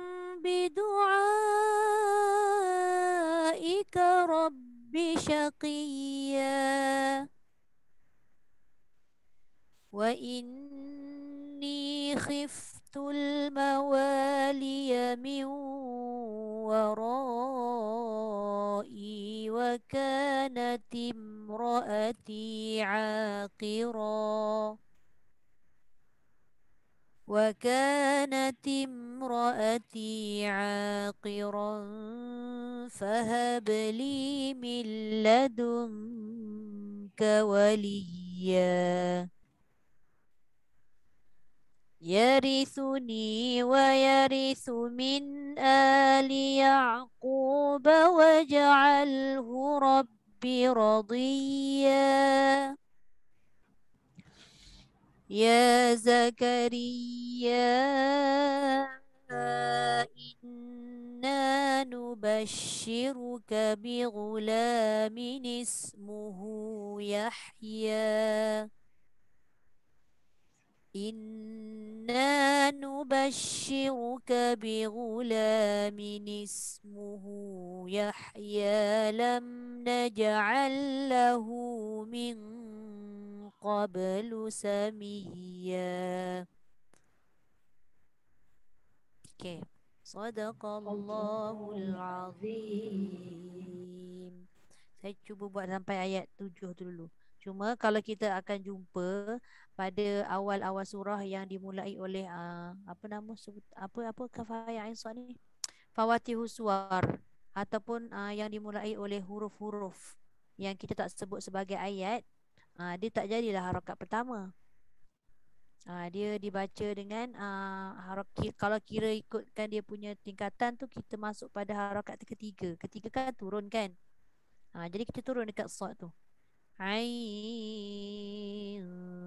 bidu'aika rabbi syaqiyya wa inni khiftul mawaliya min warai wa kanat imraati 'aqira وكانت امرأتي عاقرا فهب لي من لدنك وليا يرثني ويرث من آل يعقوب واجعله رب رضيا يا زكريا إنا نبشرك بغلام اسمه يحيى إنا نبشرك بغلام اسمه يحيى لم نجعل له من قبل سميا. Okay. Sadaqallahul azim. Saya cuba buat sampai ayat tujuh tu dulu. Cuma kalau kita akan jumpa pada awal-awal surah yang dimulai oleh uh, apa nama sebut apa apa kafaya ain sad ni? Fawatihus suwar ataupun uh, yang dimulai oleh huruf-huruf yang kita tak sebut sebagai ayat. Ha, dia tak jadilah harakat pertama. Ha, dia dibaca dengan uh, harakat. Kalau kira ikutkan dia punya tingkatan tu, kita masuk pada harakat ketiga. Ketiga kan turun kan. Ha, jadi kita turun dekat sad tu. Ain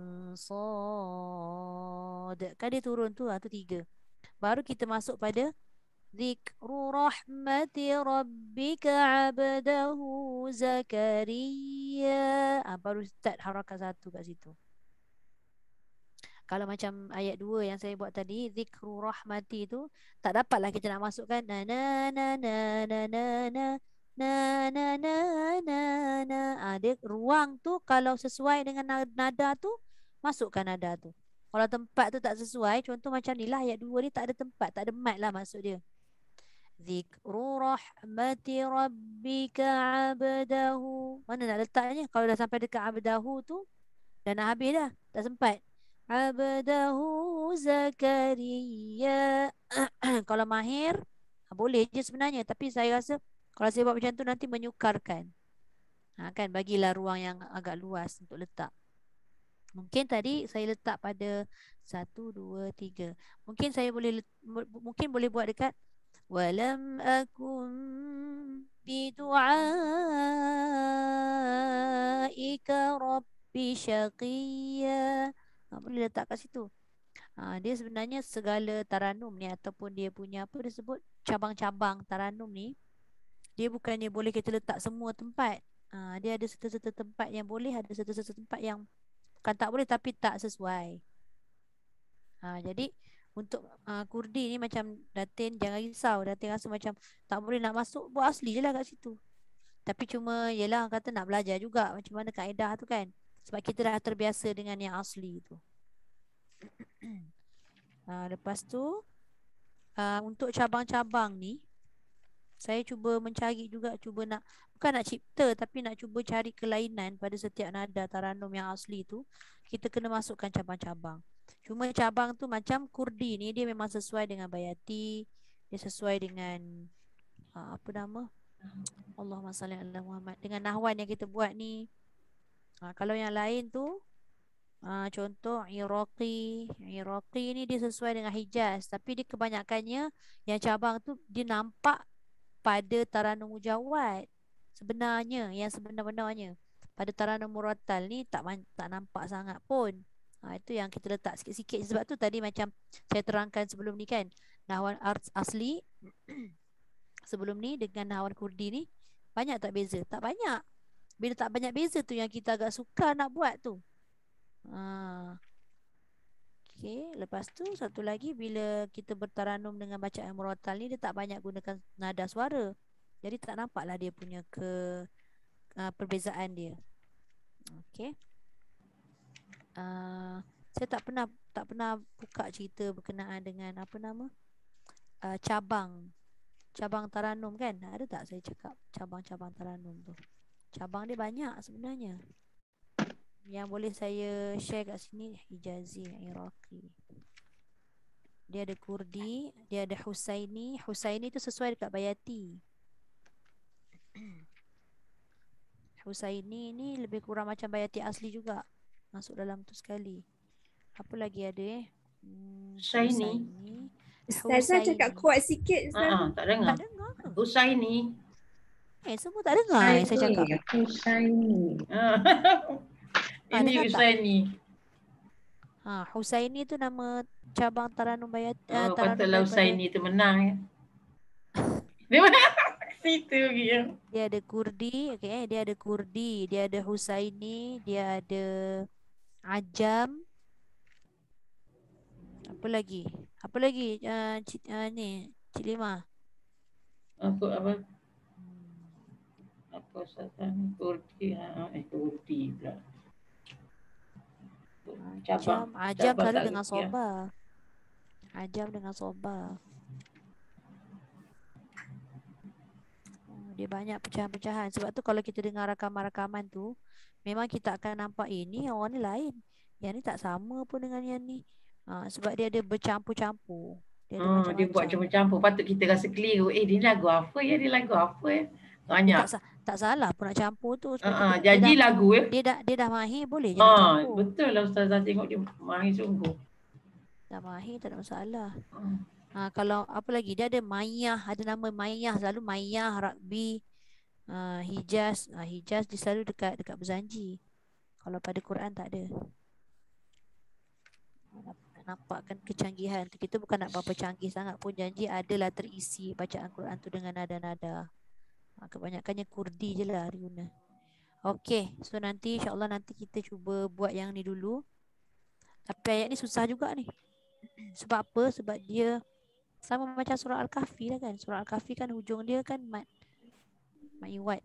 sad. Kan dia turun tu, ha, tu tiga. Baru kita masuk pada Dzikru rahmati rabbika abdahu Zakaria. Ah, baru start harakat satu kat situ. Kalau macam ayat dua yang saya buat tadi, Dzikru rahmati tu tak dapatlah kita nak masukkan na na na na na na na na na na na na. Ah, dia ruang tu kalau sesuai dengan nada tu, masukkan nada tu. Kalau tempat tu tak sesuai, contoh macam ni lah ayat dua ni tak ada tempat, tak ada mat lah maksud dia. Dzikru rahmati rabbika abdahu. Mana nak letaknya? Kalau dah sampai dekat abdahu tu dah nak habis dah, tak sempat. Abdahu Zakaria. Kalau mahir boleh je sebenarnya, tapi saya rasa kalau saya buat macam tu nanti menyukarkan. Ha, kan bagilah ruang yang agak luas untuk letak. Mungkin tadi saya letak pada satu, dua, tiga. Mungkin saya boleh mungkin boleh buat dekat Walam akun bidu'aika rabbi syaqiyya. Ha, boleh letak kat situ. Ha, dia sebenarnya segala taranum ni ataupun dia punya apa disebut cabang-cabang taranum ni, dia bukannya boleh kita letak semua tempat. Ha, dia ada serta-serta tempat yang boleh, ada serta-serta tempat yang bukan tak boleh tapi tak sesuai. Ha, jadi untuk uh, kurdi ni macam Datin jangan risau. Datin rasa macam tak boleh nak masuk, buat asli je lah kat situ. Tapi cuma yelah kata nak belajar juga macam mana kaedah tu kan. Sebab kita dah terbiasa dengan yang asli tu. uh, Lepas tu uh, untuk cabang-cabang ni saya cuba mencari juga, cuba nak, bukan nak cipta tapi nak cuba cari kelainan pada setiap nada taranum yang asli tu. Kita kena masukkan cabang-cabang. Cuma cabang tu macam kurdi ni dia memang sesuai dengan bayati, dia sesuai dengan uh, apa nama, Allahumma salli ala Muhammad, dengan nahwan yang kita buat ni. uh, Kalau yang lain tu uh, contoh Iraqi, Iraqi ni dia sesuai dengan Hijaz, tapi dia kebanyakannya yang cabang tu dia nampak pada taranum mujawad. Sebenarnya yang sebenar-benarnya pada taranum murattal ni tak tak nampak sangat pun. Ha, itu yang kita letak sikit-sikit. Sebab tu tadi macam saya terangkan sebelum ni kan, nahwan arts asli sebelum ni dengan nahwan kurdi ni banyak tak beza? Tak banyak. Bila tak banyak beza tu yang kita agak sukar nak buat tu. Ha. Okey, lepas tu satu lagi bila kita bertaranum dengan bacaan murattal ni dia tak banyak gunakan nada suara. Jadi tak nampaklah dia punya ke uh, perbezaan dia. Okey. Uh, saya tak pernah tak pernah buka cerita berkenaan dengan apa nama? Uh, cabang. Cabang taranum kan? Ada tak saya cakap cabang-cabang taranum tu? Cabang dia banyak sebenarnya. Yang boleh saya share kat sini Hijazi, Iraqi. Dia ada Kurdi, dia ada Husaini. Husaini tu sesuai dekat Bayati. Husaini ni lebih kurang macam Bayati asli juga. Masuk dalam tu sekali. Apa lagi ada eh? Hmm, Husaini. Ustazah cakap kuat sikit. Ah, tak dengar. Tak dengar ke? Husaini. Eh, semua tak dengar yang saya cakap. Husaini. Ha, Ini dengar tak? Husaini. Ha, Husaini tu nama cabang taranum Bayat. Oh, Uh, taranum patutlah daripada- Husaini tu menang ya. Dia menang. Situ lagi ya. Dia ada Kurdi, okay, dia ada Kurdi, dia ada Husaini, dia ada Ajam. Apa lagi? Apa lagi? Uh, Cik, uh, ni, Cik Lima. Apa apa? Apa sahaja Kurdi, ha, eh Kurdi pula. Ajam, Ajam selalu dengan soba. Ajam dengan soba. Dia banyak pecahan-pecahan. Sebab tu kalau kita dengar rakaman-rakaman tu, memang kita akan nampak ini eh, orang ni lain. Yang ni tak sama pun dengan yang ni. Ha, sebab dia ada bercampur-campur. Dia ada Ha, macam-macam. dia buat campur-campur. Patut kita rasa keliru. Eh, dia lagu apa ya? Dia lagu apa ya? Banyak. Tak, tak salah pun nak campur tu. Sebab Uh, uh, dia, janji dia dah, lagu ya. Dia dah, dia dah mahir boleh je nak Ah, campur. betul lah Ustazah tengok dia mahir sungguh. Dah mahir tak ada masalah. Uh. Ha, kalau apa lagi, dia ada Mayah, ada nama Mayah, selalu Mayah, Rugby, uh, Hijaz. uh, Hijaz dia selalu dekat dekat Berzanji. Kalau pada Quran tak ada. Nampakkan kecanggihan tu. Kita bukan nak berapa canggih sangat pun, janji adalah terisi bacaan Quran tu dengan nada-nada. Ha, kebanyakannya Kurdi je lah Riuna. Okey, so nanti insyaAllah nanti kita cuba buat yang ni dulu. Tapi ayat ni susah juga ni. Sebab apa? Sebab dia sama macam surah Al-Kahfi lah kan. Surah Al-Kahfi kan hujung dia kan mat mat iwat.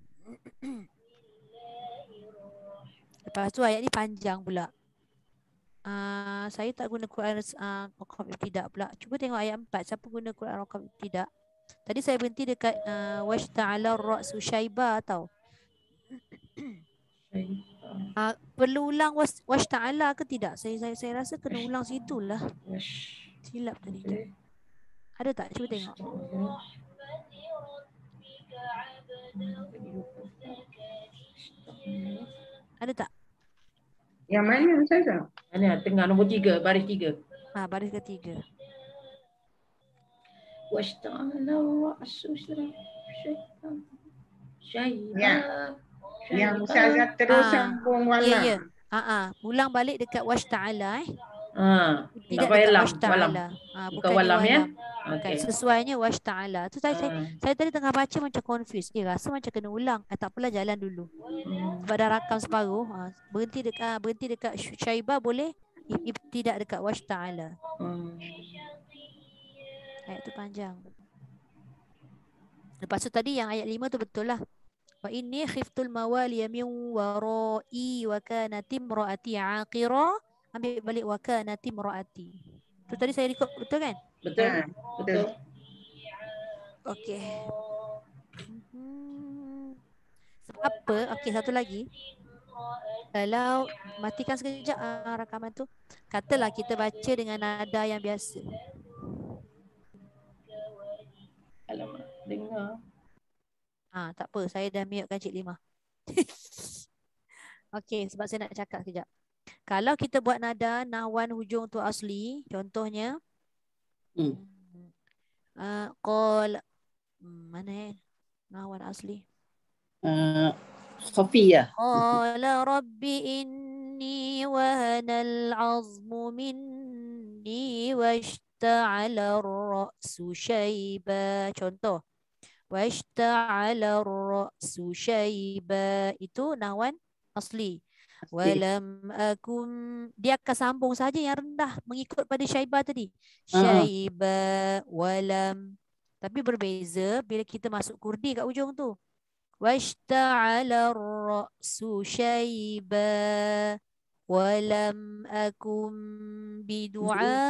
Lepas tu ayat ni panjang pula. Uh, saya tak guna Quran uh, Raqam Ibtidak pula. Cuba tengok ayat empat. Siapa guna Quran Raqam Ibtidak? Tadi saya berhenti dekat uh, washta'ala ra'su syaiba tau. Uh, perlu ulang was, washta'ala ke tidak? Saya saya saya rasa kena ulang situlah. Silap tadi. Okay. Ada tak? Cuba tengok. Ada tak? Yang mana Ustazah? Mana? Tengah nombor tiga, baris tiga. Ha, baris ketiga. Washta'ala ra'su syaiba. Syaiba. Ya. Yang Ustazah terus Ah, sambung Ya, wala. ya. Ah, ah. Ulang balik dekat wash ta'ala eh. Ha, Tidak tak payah dekat lam, wash walam. ta'ala. Ah, Bukan bukannya walam ya. walam. Bukan. Okey. Sesuainya wash ta'ala. Tu saya, saya, Ah. saya tadi tengah baca macam confused. Eh, rasa macam kena ulang. Eh, tak apalah, jalan dulu. Hmm. Sebab dah rakam separuh. Ah, berhenti dekat ah, berhenti dekat Syaibah boleh. I, i, tidak dekat wash ta'ala. Hmm. Ayat tu panjang. Lepas tu tadi yang ayat lima tu betul lah. Wa inni khiftul mawaliya min warai wa kanat imraati aqira. Ambil balik wa kanat imraati. Tu tadi saya record betul kan? Betul. Ha, betul. Okey. Hmm. Sebab apa? Okey, satu lagi. Kalau matikan sekejap ah, rakaman tu. Katalah kita baca dengan nada yang biasa. Alamak, dengar. Ah, tak apa, saya dah mute kan Cik Lima. Okey, sebab saya nak cakap sekejap. Kalau kita buat nada nahwan hujung tu asli, contohnya Hmm. uh, qal hmm, mana eh nahwan asli? Uh, khafiyah. Qala rabbi inni wahana al-'azmu minni washta'ala ar-ra'su shayba. Contoh. Washta'ala ar-ra'su shayba. Itu nahwan asli. Walam akum, dia akan sambung saja yang rendah mengikut pada syaiba tadi. Syaiba walam. Tapi berbeza bila kita masuk kurdi kat ujung tu. Washta'ala ar-ra'su syaiba walam akum bidu'a.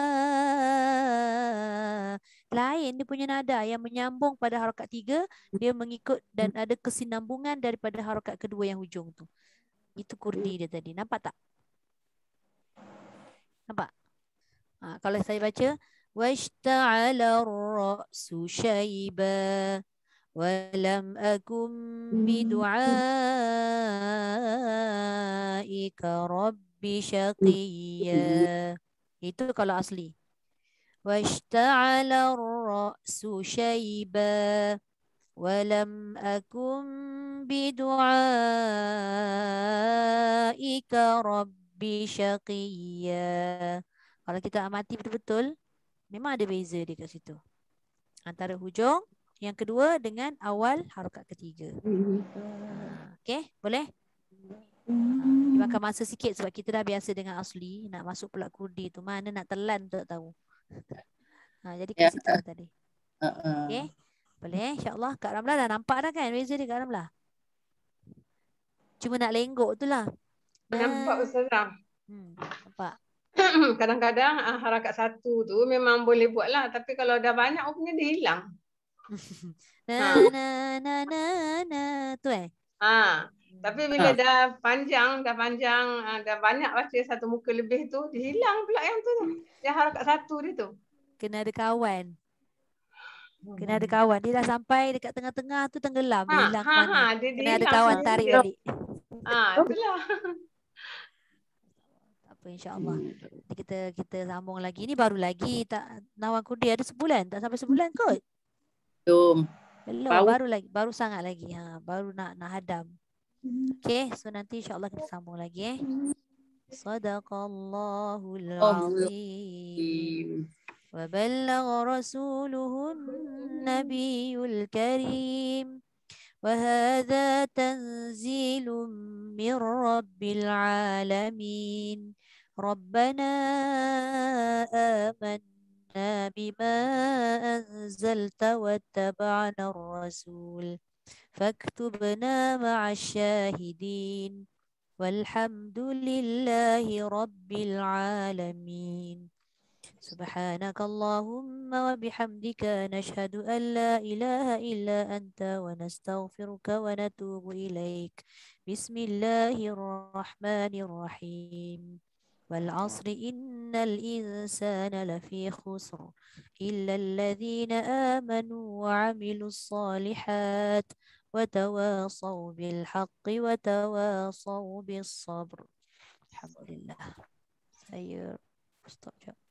Lain dia punya nada yang menyambung pada harakat tiga, dia mengikut dan ada kesinambungan daripada harakat kedua yang hujung tu. Itu kurdi dia tadi. Nampak tak? Nampak? Ha, kalau saya baca washta'ala ar-ra'su syaiba walam akum bidu'aika rabbi syaqiyya. Itu kalau asli. Washta'ala ar-ra'su syaiba walam akum bidu'aika rabbi syaqiyya. Kalau kita amati betul-betul, memang ada beza dia kat situ. Antara hujung yang kedua dengan awal harakat ketiga. Okey, boleh? Dia makan masa sikit sebab kita dah biasa dengan asli. Nak masuk pula kurdi tu, mana nak telan tu tak tahu. Ha, jadi kat situ lah tadi. Okey, boleh insyaAllah. Kak Ramlah dah nampak dah kan beza dia Kak Ramlah? Cuma nak lenggok tu lah. Nampak Ustazah. Hmm, nampak. Kadang-kadang ah, harakat satu tu memang boleh buat lah. Tapi kalau dah banyak rupanya dia hilang. Na na na na na tu eh. Ha. Tapi bila dah panjang, dah panjang, ah, dah banyak baca satu muka lebih tu, dia hilang pula yang tu. Yang harakat satu dia tu. Kena ada kawan. Kena ada kawan. Dia dah sampai dekat tengah-tengah tu tenggelam. Dia Ha, hilang ha, mana. ha, dia, dia Kena ada hilang kawan sendiri tarik dia. balik. Ah, itulah. Tak apa insyaAllah. Nanti kita kita sambung lagi. Ini baru lagi. Tak Nawan Kurdi ada sebulan. Tak sampai sebulan kot. Belum. Belum. Baru. Baru lagi. Baru sangat lagi. Ha, baru nak nak hadam. Okay. So nanti insyaAllah kita sambung lagi eh. Sadaqallahul azim. وبلغ رسوله النبي الكريم وهذا تنزيل من رب العالمين ربنا آمنا بما أنزلت واتبعنا الرسول فاكتبنا مع الشاهدين والحمد لله رب العالمين سبحانك اللهم وبحمدك نشهد أن لا إله إلا أنت ونستغفرك ونتوب إليك بسم الله الرحمن الرحيم والعصر إن الإنسان لفي خسر إلا الذين آمنوا وعملوا الصالحات وتواصوا بالحق وتواصوا بالصبر الحمد لله. Saya stop jap.